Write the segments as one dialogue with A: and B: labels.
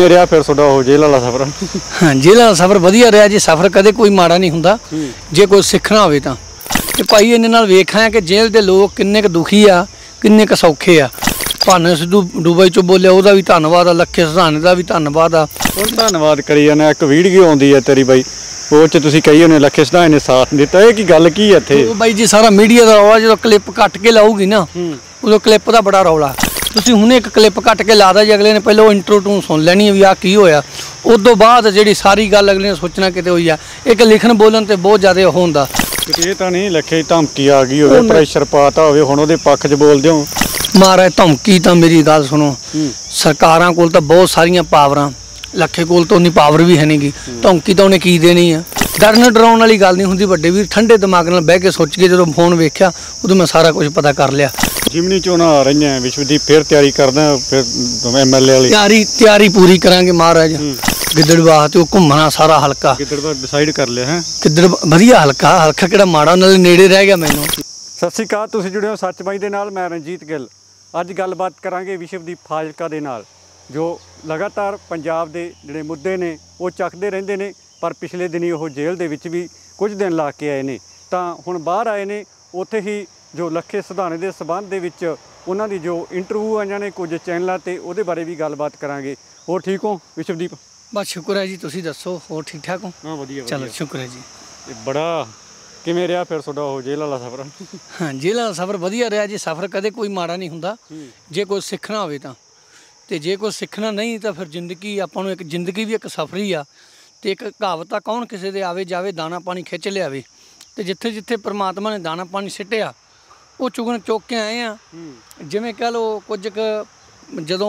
A: ਕਿਵੇਂ ਰਿਹਾ ਫਿਰ ਤੁਹਾਡਾ ਉਹ ਜੇਲ੍ਹ ਵਾਲਾ ਸਫ਼ਰ?
B: ਹਾਂ, ਜੇਲ੍ਹ ਵਾਲਾ ਸਫ਼ਰ ਵਧੀਆ ਰਿਹਾ ਜੀ। ਸਫ਼ਰ ਕਦੇ ਕੋਈ ਮਾੜਾ ਨਹੀਂ ਹੁੰਦਾ ਜੇ ਕੋਈ ਸਿੱਖਣਾ ਹੋਵੇ ਤਾਂ। ਤੇ ਭਾਈ ਇਹਨੇ ਨਾਲ ਵੇਖਿਆ ਕਿ ਜੇਲ੍ਹ ਦੇ ਲੋਕ ਕਿੰਨੇ ਕੁ ਦੁਖੀ ਆ, ਕਿੰਨੇ ਕੁ ਸੌਖੇ ਆ। ਭਾਨੇ ਸਿੱਧੂ ਦੁਬਈ ਚੋਂ ਬੋਲਿਆ, ਉਹਦਾ ਵੀ ਧੰਨਵਾਦ ਆ। ਲੱਖੇ ਸਿਧਾਣੇ ਦਾ ਵੀ ਧੰਨਵਾਦ ਆ।
A: ਹੁਣ ਧੰਨਵਾਦ ਕਰੀ ਜਾਂਦਾ। ਇੱਕ ਵੀਡੀਓ ਆਉਂਦੀ ਹੈ ਤੇਰੀ ਬਾਈ, ਉਹ 'ਚ ਤੁਸੀਂ ਕਹੀ ਉਹਨੇ ਲੱਖੇ ਸਿਧਾਣੇ ਨੇ ਸਾਥ ਦਿੱਤਾ। ਇਹ ਕੀ ਗੱਲ ਕੀ ਹੈ ਇੱਥੇ?
B: ਉਹ ਬਾਈ ਜੀ ਸਾਰਾ ਮੀਡੀਆ ਦਾ ਰੌਲਾ। ਜਦੋਂ ਕਲਿੱਪ ਕੱਟ ਕੇ ਲਾਊਗੀ ਨਾ, ਉਦੋਂ ਕਲਿੱਪ ਦਾ ਬੜਾ ਰੌਲਾ। ਤੁਸੀਂ ਹੁਣੇ ਇੱਕ ਕਲਿੱਪ ਕੱਟ ਕੇ ਲਾ ਦਾ ਜੀ, ਅਗਲੇ ਨੇ ਪਹਿਲਾਂ ਉਹ ਇੰਟਰੋ ਟੂ ਸੁਣ ਲੈਣੀ ਵੀ ਆਹ ਕੀ ਹੋਇਆ। ਉਸ ਤੋਂ ਬਾਅਦ ਜਿਹੜੀ ਸਾਰੀ ਗੱਲ ਅਗਲੇ ਨੇ ਸੋਚਣਾ ਕਿਤੇ ਹੋਈ ਆ। ਇੱਕ ਲਿਖਣ ਬੋਲਣ ਤੇ ਬਹੁਤ ਜ਼ਿਆਦਾ ਉਹ ਹੁੰਦਾ।
A: ਇਹ ਤਾਂ ਨਹੀਂ ਲੱਖੇ ਧਮਕੀ ਆ ਗਈ ਹੋਵੇ, ਪ੍ਰੈਸ਼ਰ ਪਾਤਾ ਹੋਵੇ, ਹੁਣ ਉਹਦੇ ਪੱਖ 'ਚ ਬੋਲਦੇ ਹੋ?
B: ਮਹਾਰਾਜ ਧਮਕੀ ਤਾਂ ਮੇਰੀ ਗੱਲ ਸੁਣੋ, ਸਰਕਾਰਾਂ ਕੋਲ ਤਾਂ ਬਹੁਤ ਸਾਰੀਆਂ ਪਾਵਰਾਂ, ਲੱਖੇ ਕੋਲ ਤਾਂ ਉਨੀ ਪਾਵਰ ਵੀ ਹੈ ਨਹੀਂ ਗੀ। ਧਮਕੀ ਤਾਂ ਉਹਨੇ ਕੀ ਦੇਣੀ ਆ? ਡਰਨ ਡਰਾਉਣ ਵਾਲੀ ਗੱਲ ਨਹੀਂ ਹੁੰਦੀ ਵੱਡੇ ਵੀਰ। ਠੰਡੇ ਦਿਮਾਗ ਨਾਲ ਬਹਿ ਕੇ ਸੋਚ ਕੇ ਜਦੋਂ ਫੋਨ ਵੇਖਿਆ ਉਦੋਂ ਮੈਂ ਸਾਰਾ ਕੁਝ ਪਤਾ ਕਰ ਲਿਆ।
A: ਜਿਮਨੀ ਚੋਣਾਂ ਆ ਰਹੀਆਂ, ਵਿਸ਼ਵਦੀਪ ਫਿਰ ਤਿਆਰੀ ਕਰਦਾ, ਫਿਰ MLA ਵਾਲੀ
B: ਤਿਆਰੀ ਪੂਰੀ ਕਰਾਂਗੇ ਮਹਾਰਾਜ। ਗਿੱਦੜਬਾਹ ਤੇ ਉਹ ਘੁੰਮਣਾ ਸਾਰਾ ਹਲਕਾ।
A: ਗਿੱਦੜਬਾਹ ਡਿਸਾਈਡ ਕਰ ਲਿਆ ਹੈ?
B: ਗਿੱਦੜ ਵਧੀਆ ਹਲਕਾ ਕਿਹੜਾ ਮਾੜਾ, ਉਹਨਾਂ ਦੇ ਨੇੜੇ ਰਹਿ ਗਿਆ ਮੈਨੂੰ।
A: ਸਤਿ ਸ਼੍ਰੀ ਅਕਾਲ, ਤੁਸੀਂ ਜੁੜੇ ਹੋ ਸੱਚ ਬਾਈ ਦੇ ਨਾਲ। ਮੈਂ ਰਣਜੀਤ ਗਿੱਲ। ਅੱਜ ਗੱਲਬਾਤ ਕਰਾਂਗੇ ਵਿਸ਼ਵਦੀਪ ਫਾਜ਼ਿਲਕਾ ਦੇ ਨਾਲ, ਜੋ ਲਗਾਤਾਰ ਪੰਜਾਬ ਦੇ ਜਿਹੜੇ ਮੁੱਦੇ ਨੇ ਉਹ ਚੱਕਦੇ ਰਹਿੰਦੇ ਨੇ। ਪਰ ਪਿਛਲੇ ਦਿਨੀ ਉਹ ਜੇਲ੍ਹ ਦੇ ਵਿੱਚ ਵੀ ਕੁਝ ਦਿਨ ਲਾ ਕੇ ਆਏ ਨੇ, ਤਾਂ ਹੁਣ ਬਾਹਰ ਆਏ ਨੇ। ਉੱਥੇ ਹੀ ਜੋ ਲੱਖੇ ਸਿਧਾਣੇ ਦੇ ਸਬੰਧ ਦੇ ਵਿੱਚ ਉਹਨਾਂ ਦੀ ਜੋ ਇੰਟਰਵਿਊ ਆਈਆਂ ਨੇ ਕੁਝ ਚੈਨਲਾਂ 'ਤੇ, ਉਹਦੇ ਬਾਰੇ ਵੀ ਗੱਲਬਾਤ ਕਰਾਂਗੇ। ਹੋਰ ਠੀਕ ਹੋ ਵਿਸ਼ਵਦੀਪ?
B: ਬਸ ਸ਼ੁਕਰ ਹੈ ਜੀ, ਤੁਸੀਂ ਦੱਸੋ ਹੋਰ ਠੀਕ ਠਾਕ ਹੋ?
A: ਹਾਂ ਵਧੀਆ।
B: ਚਲੋ ਸ਼ੁਕਰ ਹੈ ਜੀ।
A: ਇਹ ਬੜਾ ਕਿਵੇਂ ਰਿਹਾ ਫਿਰ ਤੁਹਾਡਾ ਉਹ ਜੇਲ੍ਹ ਵਾਲਾ ਸਫ਼ਰ?
B: ਹਾਂ, ਜੇਲ੍ਹ ਵਾਲਾ ਸਫ਼ਰ ਵਧੀਆ ਰਿਹਾ ਜੀ। ਸਫ਼ਰ ਕਦੇ ਕੋਈ ਮਾੜਾ ਨਹੀਂ ਹੁੰਦਾ ਜੇ ਕੋਈ ਸਿੱਖਣਾ ਹੋਵੇ ਤਾਂ। ਤੇ ਜੇ ਕੋਈ ਸਿੱਖਣਾ ਨਹੀਂ ਤਾਂ ਫਿਰ ਜ਼ਿੰਦਗੀ ਆਪਾਂ ਨੂੰ, ਇੱਕ ਜ਼ਿੰਦਗੀ ਵੀ ਇੱਕ ਸਫ਼ਰ ਹੀ ਆ। ਤੇ ਇੱਕ ਕਹਾਵਤ ਆ, ਕੌਣ ਕਿਸੇ ਦੇ ਆਵੇ ਜਾਵੇ ਦਾਣਾ ਪਾਣੀ ਖਿੱਚ ਲਿਆਵੇ। ਤੇ ਜਿੱਥੇ ਜਿੱਥੇ ਪ੍ਰਮਾਤਮਾ ਨੇ ਦਾਣਾ ਪਾਣੀ ਸਿੱਟਿਆ ਉਹ ਚੁੱਕ ਕੇ ਆਏ ਆ। ਜਿਵੇਂ ਕਹਿ ਲਓ ਕੁਝ ਕੁ ਜਦੋਂ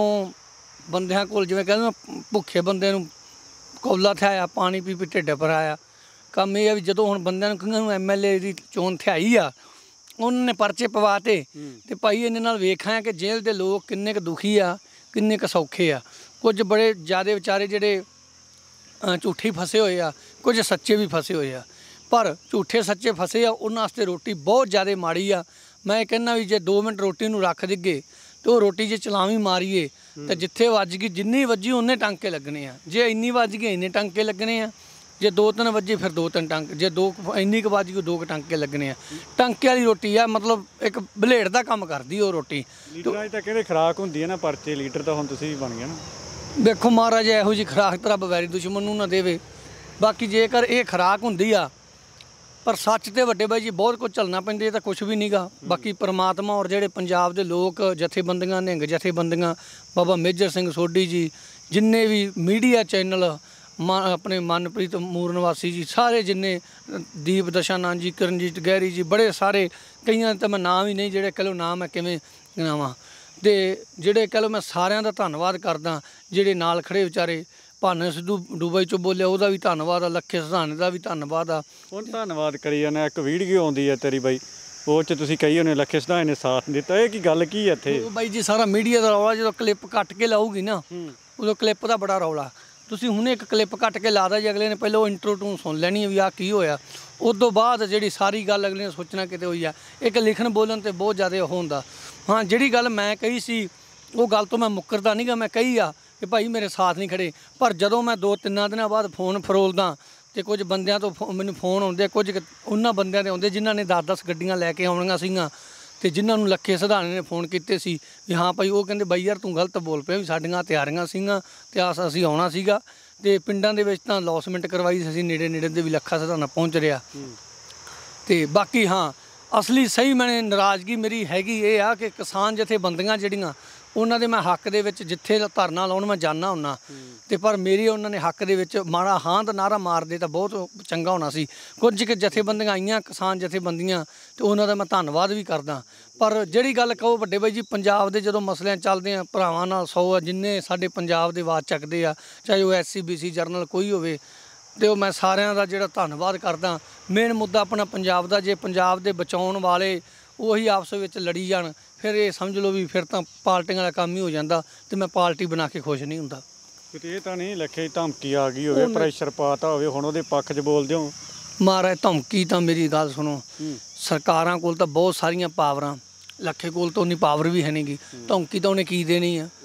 B: ਬੰਦਿਆਂ ਕੋਲ, ਜਿਵੇਂ ਕਹਿੰਦੇ ਨਾ ਭੁੱਖੇ ਬੰਦੇ ਨੂੰ ਕੌਲਾ ਥਿਆਇਆ, ਪਾਣੀ ਪੀ ਪੀ ਢਿੱਡ ਭਰਾਇਆ। ਕੰਮ ਇਹ ਆ ਵੀ ਜਦੋਂ ਹੁਣ ਬੰਦਿਆਂ ਨੂੰ ਕਈਆਂ ਨੂੰ MLA ਦੀ ਚੋਣ ਥਿਆਈ ਆ, ਉਹਨਾਂ ਨੇ ਪਰਚੇ ਪਵਾਤੇ। ਤੇ ਭਾਈ ਇਹਨੇ ਨਾਲ ਵੇਖਿਆ ਕਿ ਜੇਲ੍ਹ ਦੇ ਲੋਕ ਕਿੰਨੇ ਕੁ ਦੁਖੀ ਆ, ਕਿੰਨੇ ਕੁ ਸੌਖੇ ਆ। ਕੁਝ ਬੜੇ ਜ਼ਿਆਦਾ ਵਿਚਾਰੇ ਜਿਹੜੇ ਝੂਠੇ ਫਸੇ ਹੋਏ ਆ, ਕੁਝ ਸੱਚੇ ਵੀ ਫਸੇ ਹੋਏ ਆ। ਪਰ ਝੂਠੇ ਸੱਚੇ ਫਸੇ ਆ ਉਹਨਾਂ ਵਾਸਤੇ ਰੋਟੀ ਬਹੁਤ ਜ਼ਿਆਦਾ ਮਾੜੀ ਆ। ਮੈਂ ਕਹਿੰਦਾ ਵੀ ਜੇ 2 ਮਿੰਟ ਰੋਟੀ ਨੂੰ ਰੱਖ ਦਿੱਗੇ ਤੇ ਉਹ ਰੋਟੀ ਜੇ ਚਲਾਵੀਂ ਮਾਰੀਏ ਤਾਂ ਜਿੱਥੇ ਵੱਜ ਗਈ, ਜਿੰਨੀ ਵੱਜੀ ਉਹਨੇ ਟਾਂਕੇ ਲੱਗਣੇ ਆ। ਜੇ ਇੰਨੀ ਵੱਜ ਗਈ ਇੰਨੇ ਟਾਂਕੇ ਲੱਗਣੇ ਆ। ਜੇ 2-3 ਵੱਜੇ ਫਿਰ 2-3 ਟਾਂਕੇ। ਜੇ 2 ਇੰਨੀ ਕੁ ਵੱਜ ਗਈ 2 ਟਾਂਕੇ ਲੱਗਣੇ ਆ। ਟਾਂਕੇ ਵਾਲੀ ਰੋਟੀ ਆ, ਮਤਲਬ ਇੱਕ ਬਲੇਡ ਦਾ ਕੰਮ ਕਰਦੀ ਉਹ ਰੋਟੀ।
A: ਲੀਡਰਾਂ 'ਚ ਤਾਂ ਕਹਿੰਦੇ ਖੁਰਾਕ ਹੁੰਦੀ ਹੈ ਨਾ ਪਰਚੇ, ਲੀਡਰ ਤਾਂ ਹੁਣ ਤੁਸੀਂ ਵੀ ਬਣ ਗਏ ਨਾ।
B: ਦੇਖੋ ਮਹਾਰਾਜ, ਇਹੋ ਜਿਹੀ ਖੁਰਾਕ ਤਾਂ ਰੱਬ ਵੈਰੀ ਦੁਸ਼ਮਣ ਨੂੰ ਨਾ ਦੇਵੇ। ਬਾਕੀ ਜੇਕਰ ਇਹ ਖੁਰਾਕ ਹੁੰਦੀ ਆ, ਪਰ ਸੱਚ ਤੇ ਵੱਡੇ ਬਾਈ ਜੀ ਬਹੁਤ ਕੁਝ ਝੱਲਣਾ ਪੈਂਦੇ, ਤਾਂ ਕੁਛ ਵੀ ਨਹੀਂ ਗਾ। ਬਾਕੀ ਪਰਮਾਤਮਾ ਔਰ ਜਿਹੜੇ ਪੰਜਾਬ ਦੇ ਲੋਕ, ਜਥੇਬੰਦੀਆਂ, ਨਿਹੰਗ ਜਥੇਬੰਦੀਆਂ, ਬਾਬਾ ਮੇਜਰ ਸਿੰਘ ਸੋਢੀ ਜੀ, ਜਿੰਨੇ ਵੀ ਮੀਡੀਆ ਚੈਨਲ, ਆਪਣੇ ਮਨਪ੍ਰੀਤ ਮੂਰਨਵਾਸੀ ਜੀ, ਸਾਰੇ ਜਿੰਨੇ, ਦੀਪ ਦਸ਼ਾਨੰਦ ਜੀ, ਕਰਨਜੀਤ ਗਹਿਰੀ ਜੀ, ਬੜੇ ਸਾਰੇ, ਕਈਆਂ ਤਾਂ ਮੈਂ ਨਾਮ ਹੀ ਨਹੀਂ, ਜਿਹੜੇ ਕਹਿ ਲਓ ਨਾਮ ਮੈਂ ਕਿਵੇਂ ਗਿਣਾਵਾਂ। ਤੇ ਜਿਹੜੇ ਕਹਿ ਲਓ ਮੈਂ ਸਾਰਿਆਂ ਦਾ ਧੰਨਵਾਦ ਕਰਦਾ। ਜਿਹੜੇ ਨਾਲ ਖੜੇ ਵਿਚਾਰੇ, ਭਾਨੇ ਸਿੱਧੂ ਦੁਬਈ ਚੋਂ ਬੋਲਿਆ, ਉਹਦਾ ਵੀ ਧੰਨਵਾਦ ਆ। ਲੱਖੇ ਸਿਧਾਣੇ ਦਾ ਵੀ ਧੰਨਵਾਦ ਆ।
A: ਹੁਣ ਧੰਨਵਾਦ ਕਰੀ ਜਾਂਦਾ। ਇੱਕ ਵੀਡੀਓ ਆਉਂਦੀ ਹੈ ਤੇਰੀ ਬਾਈ, ਉਹ 'ਚ ਤੁਸੀਂ ਕਹੀ ਉਹਨੇ ਲੱਖੇ ਸਿਧਾਣੇ ਨੇ ਸਾਥ ਦਿੱਤਾ। ਇਹ ਕੀ ਗੱਲ ਕੀ ਹੈ ਇੱਥੇ?
B: ਉਹ ਬਾਈ ਜੀ ਸਾਰਾ ਮੀਡੀਆ ਦਾ ਰੌਲਾ। ਜਦੋਂ ਕਲਿੱਪ ਕੱਟ ਕੇ ਲਾਊਗੀ ਨਾ, ਉਦੋਂ ਕਲਿੱਪ ਦਾ ਬੜਾ ਰੌਲਾ। ਤੁਸੀਂ ਹੁਣੇ ਇੱਕ ਕਲਿੱਪ ਕੱਟ ਕੇ ਲਾ ਦਾ ਜੀ, ਅਗਲੇ ਨੇ ਪਹਿਲਾਂ ਉਹ ਇੰਟਰੋ ਟੂ ਸੁਣ ਲੈਣੀ ਵੀ ਆਹ ਕੀ ਹੋਇਆ। ਉਸ ਤੋਂ ਬਾਅਦ ਜਿਹੜੀ ਸਾਰੀ ਗੱਲ ਅਗਲੇ ਨੇ ਸੋਚਣਾ ਕਿਤੇ ਹੋਈ ਆ। ਇੱਕ ਲਿਖਣ ਬੋਲਣ ਤੇ ਬਹੁਤ ਜ਼ਿਆਦਾ ਉਹ ਹੁੰਦਾ। ਹਾਂ, ਜਿਹੜੀ ਗੱਲ ਮੈਂ ਕਹੀ ਸੀ ਉਹ ਗੱਲ ਤੋਂ ਮੈਂ ਮੁੱਕਰਦਾ ਨਹੀਂ ਗਾ। ਮੈਂ ਕਹੀ ਆ ਕਿ ਭਾਈ ਮੇਰੇ ਸਾਥ ਨਹੀਂ ਖੜੇ। ਪਰ ਜਦੋਂ ਮੈਂ 2-3 ਦਿਨਾਂ ਬਾਅਦ ਫੋਨ ਫਰੋਲਦਾ ਤੇ ਕੁਝ ਬੰਦਿਆਂ ਤੋਂ ਮੈਨੂੰ ਫੋਨ ਆਉਂਦੇ, ਕੁਝ ਉਹਨਾਂ ਬੰਦਿਆਂ ਦੇ ਆਉਂਦੇ ਜਿਨ੍ਹਾਂ ਨੇ 10-10 ਗੱਡੀਆਂ ਲੈ ਕੇ ਆਉਣੀਆਂ ਸੀਗੀਆਂ, ਤੇ ਜਿਨ੍ਹਾਂ ਨੂੰ ਲੱਖੇ ਸਿਧਾਣੇ ਨੇ ਫੋਨ ਕੀਤੇ ਸੀ ਵੀ ਹਾਂ ਭਾਈ, ਉਹ ਕਹਿੰਦੇ ਬਾਈ ਯਾਰ ਤੂੰ ਗਲਤ ਬੋਲ ਪਿਆ, ਵੀ ਸਾਡੀਆਂ ਤਿਆਰੀਆਂ ਸੀਗੀਆਂ ਤੇ ਅਸੀਂ ਆਉਣਾ ਸੀਗਾ। ਤੇ ਪਿੰਡਾਂ ਦੇ ਵਿੱਚ ਤਾਂ ਲੌਸਮੈਂਟ ਕਰਵਾਈ ਸੀ ਅਸੀਂ, ਨੇੜੇ ਦੇ ਵੀ ਲੱਖਾ ਸਿਧਾਣਾ ਪਹੁੰਚ ਰਿਹਾ। ਤੇ ਬਾਕੀ ਹਾਂ, ਅਸਲੀ ਸਹੀ ਮੈਨੇ ਨਾਰਾਜ਼ਗੀ ਮੇਰੀ ਹੈਗੀ ਇਹ ਆ ਕਿ ਕਿਸਾਨ ਜਥੇਬੰਦੀਆਂ ਜਿਹੜੀਆਂ, ਉਹਨਾਂ ਦੇ ਮੈਂ ਹੱਕ ਦੇ ਵਿੱਚ ਜਿੱਥੇ ਧਰਨਾ ਲਾਉਣ ਮੈਂ ਜਾਂਦਾ ਹੁੰਦਾ। ਤੇ ਪਰ ਮੇਰੀ ਉਹਨਾਂ ਨੇ ਹੱਕ ਦੇ ਵਿੱਚ ਮਾੜਾ ਹਾਂ ਦਾ ਨਾਰਾ ਮਾਰਦੇ ਤਾਂ ਬਹੁਤ ਚੰਗਾ ਹੋਣਾ ਸੀ। ਕੁਝ ਕੁ ਜਥੇਬੰਦੀਆਂ ਆਈਆਂ, ਕਿਸਾਨ ਜਥੇਬੰਦੀਆਂ, ਤੇ ਉਹਨਾਂ ਦਾ ਮੈਂ ਧੰਨਵਾਦ ਵੀ ਕਰਦਾ। ਪਰ ਜਿਹੜੀ ਗੱਲ ਕਹੋ ਵੱਡੇ ਬਾਈ ਜੀ, ਪੰਜਾਬ ਦੇ ਜਦੋਂ ਮਸਲਿਆਂ ਚੱਲਦੇ ਆ, ਭਰਾਵਾਂ ਨਾਲ 100 ਆ, ਜਿੰਨੇ ਸਾਡੇ ਪੰਜਾਬ ਦੇ ਆਵਾਜ਼ ਚੱਕਦੇ ਆ, ਚਾਹੇ ਉਹ SC BC ਜਰਨਲ ਕੋਈ ਹੋਵੇ, ਤੇ ਉਹ ਮੈਂ ਸਾਰਿਆਂ ਦਾ ਜਿਹੜਾ ਧੰਨਵਾਦ ਕਰਦਾ। ਮੇਨ ਮੁੱਦਾ ਆਪਣਾ ਪੰਜਾਬ ਦਾ, ਜੇ ਪੰਜਾਬ ਦੇ ਬਚਾਉਣ ਵਾਲੇ ਉਹੀ ਆਪਸ ਵਿੱਚ ਲੜੀ ਜਾਣ, ਫਿਰ ਇਹ ਸਮਝ ਲਓ ਵੀ ਫਿਰ ਤਾਂ ਪਾਰਟੀਆਂ ਦਾ ਕੰਮ ਹੀ ਹੋ ਜਾਂਦਾ। ਤੇ ਮੈਂ ਪਾਰਟੀ ਬਣਾ ਕੇ ਖੁਸ਼ ਨਹੀਂ ਹੁੰਦਾ।
A: ਕਿਤੇ ਇਹ ਤਾਂ ਨਹੀਂ ਲੱਖੇ ਧਮਕੀ ਆ ਗਈ ਹੋਵੇ, ਪ੍ਰੈਸ਼ਰ ਪਾਤਾ ਹੋਵੇ, ਹੁਣ ਉਹਦੇ ਪੱਖ 'ਚ ਬੋਲਦੇ ਹੋ? ਮਹਾਰਾਜ
B: ਧਮਕੀ ਤਾਂ ਮੇਰੀ ਗੱਲ ਸੁਣੋ, ਸਰਕਾਰਾਂ ਕੋਲ ਤਾਂ ਬਹੁਤ ਸਾਰੀਆਂ ਪਾਵਰਾਂ, ਲੱਖੇ ਕੋਲ ਤਾਂ ਉਨੀ ਪਾਵਰ ਵੀ ਹੈ ਨਹੀਂ ਗੀ। ਧੌਂਕੀ ਤਾਂ ਉਹਨੇ ਕੀ ਦੇਣੀ ਆ,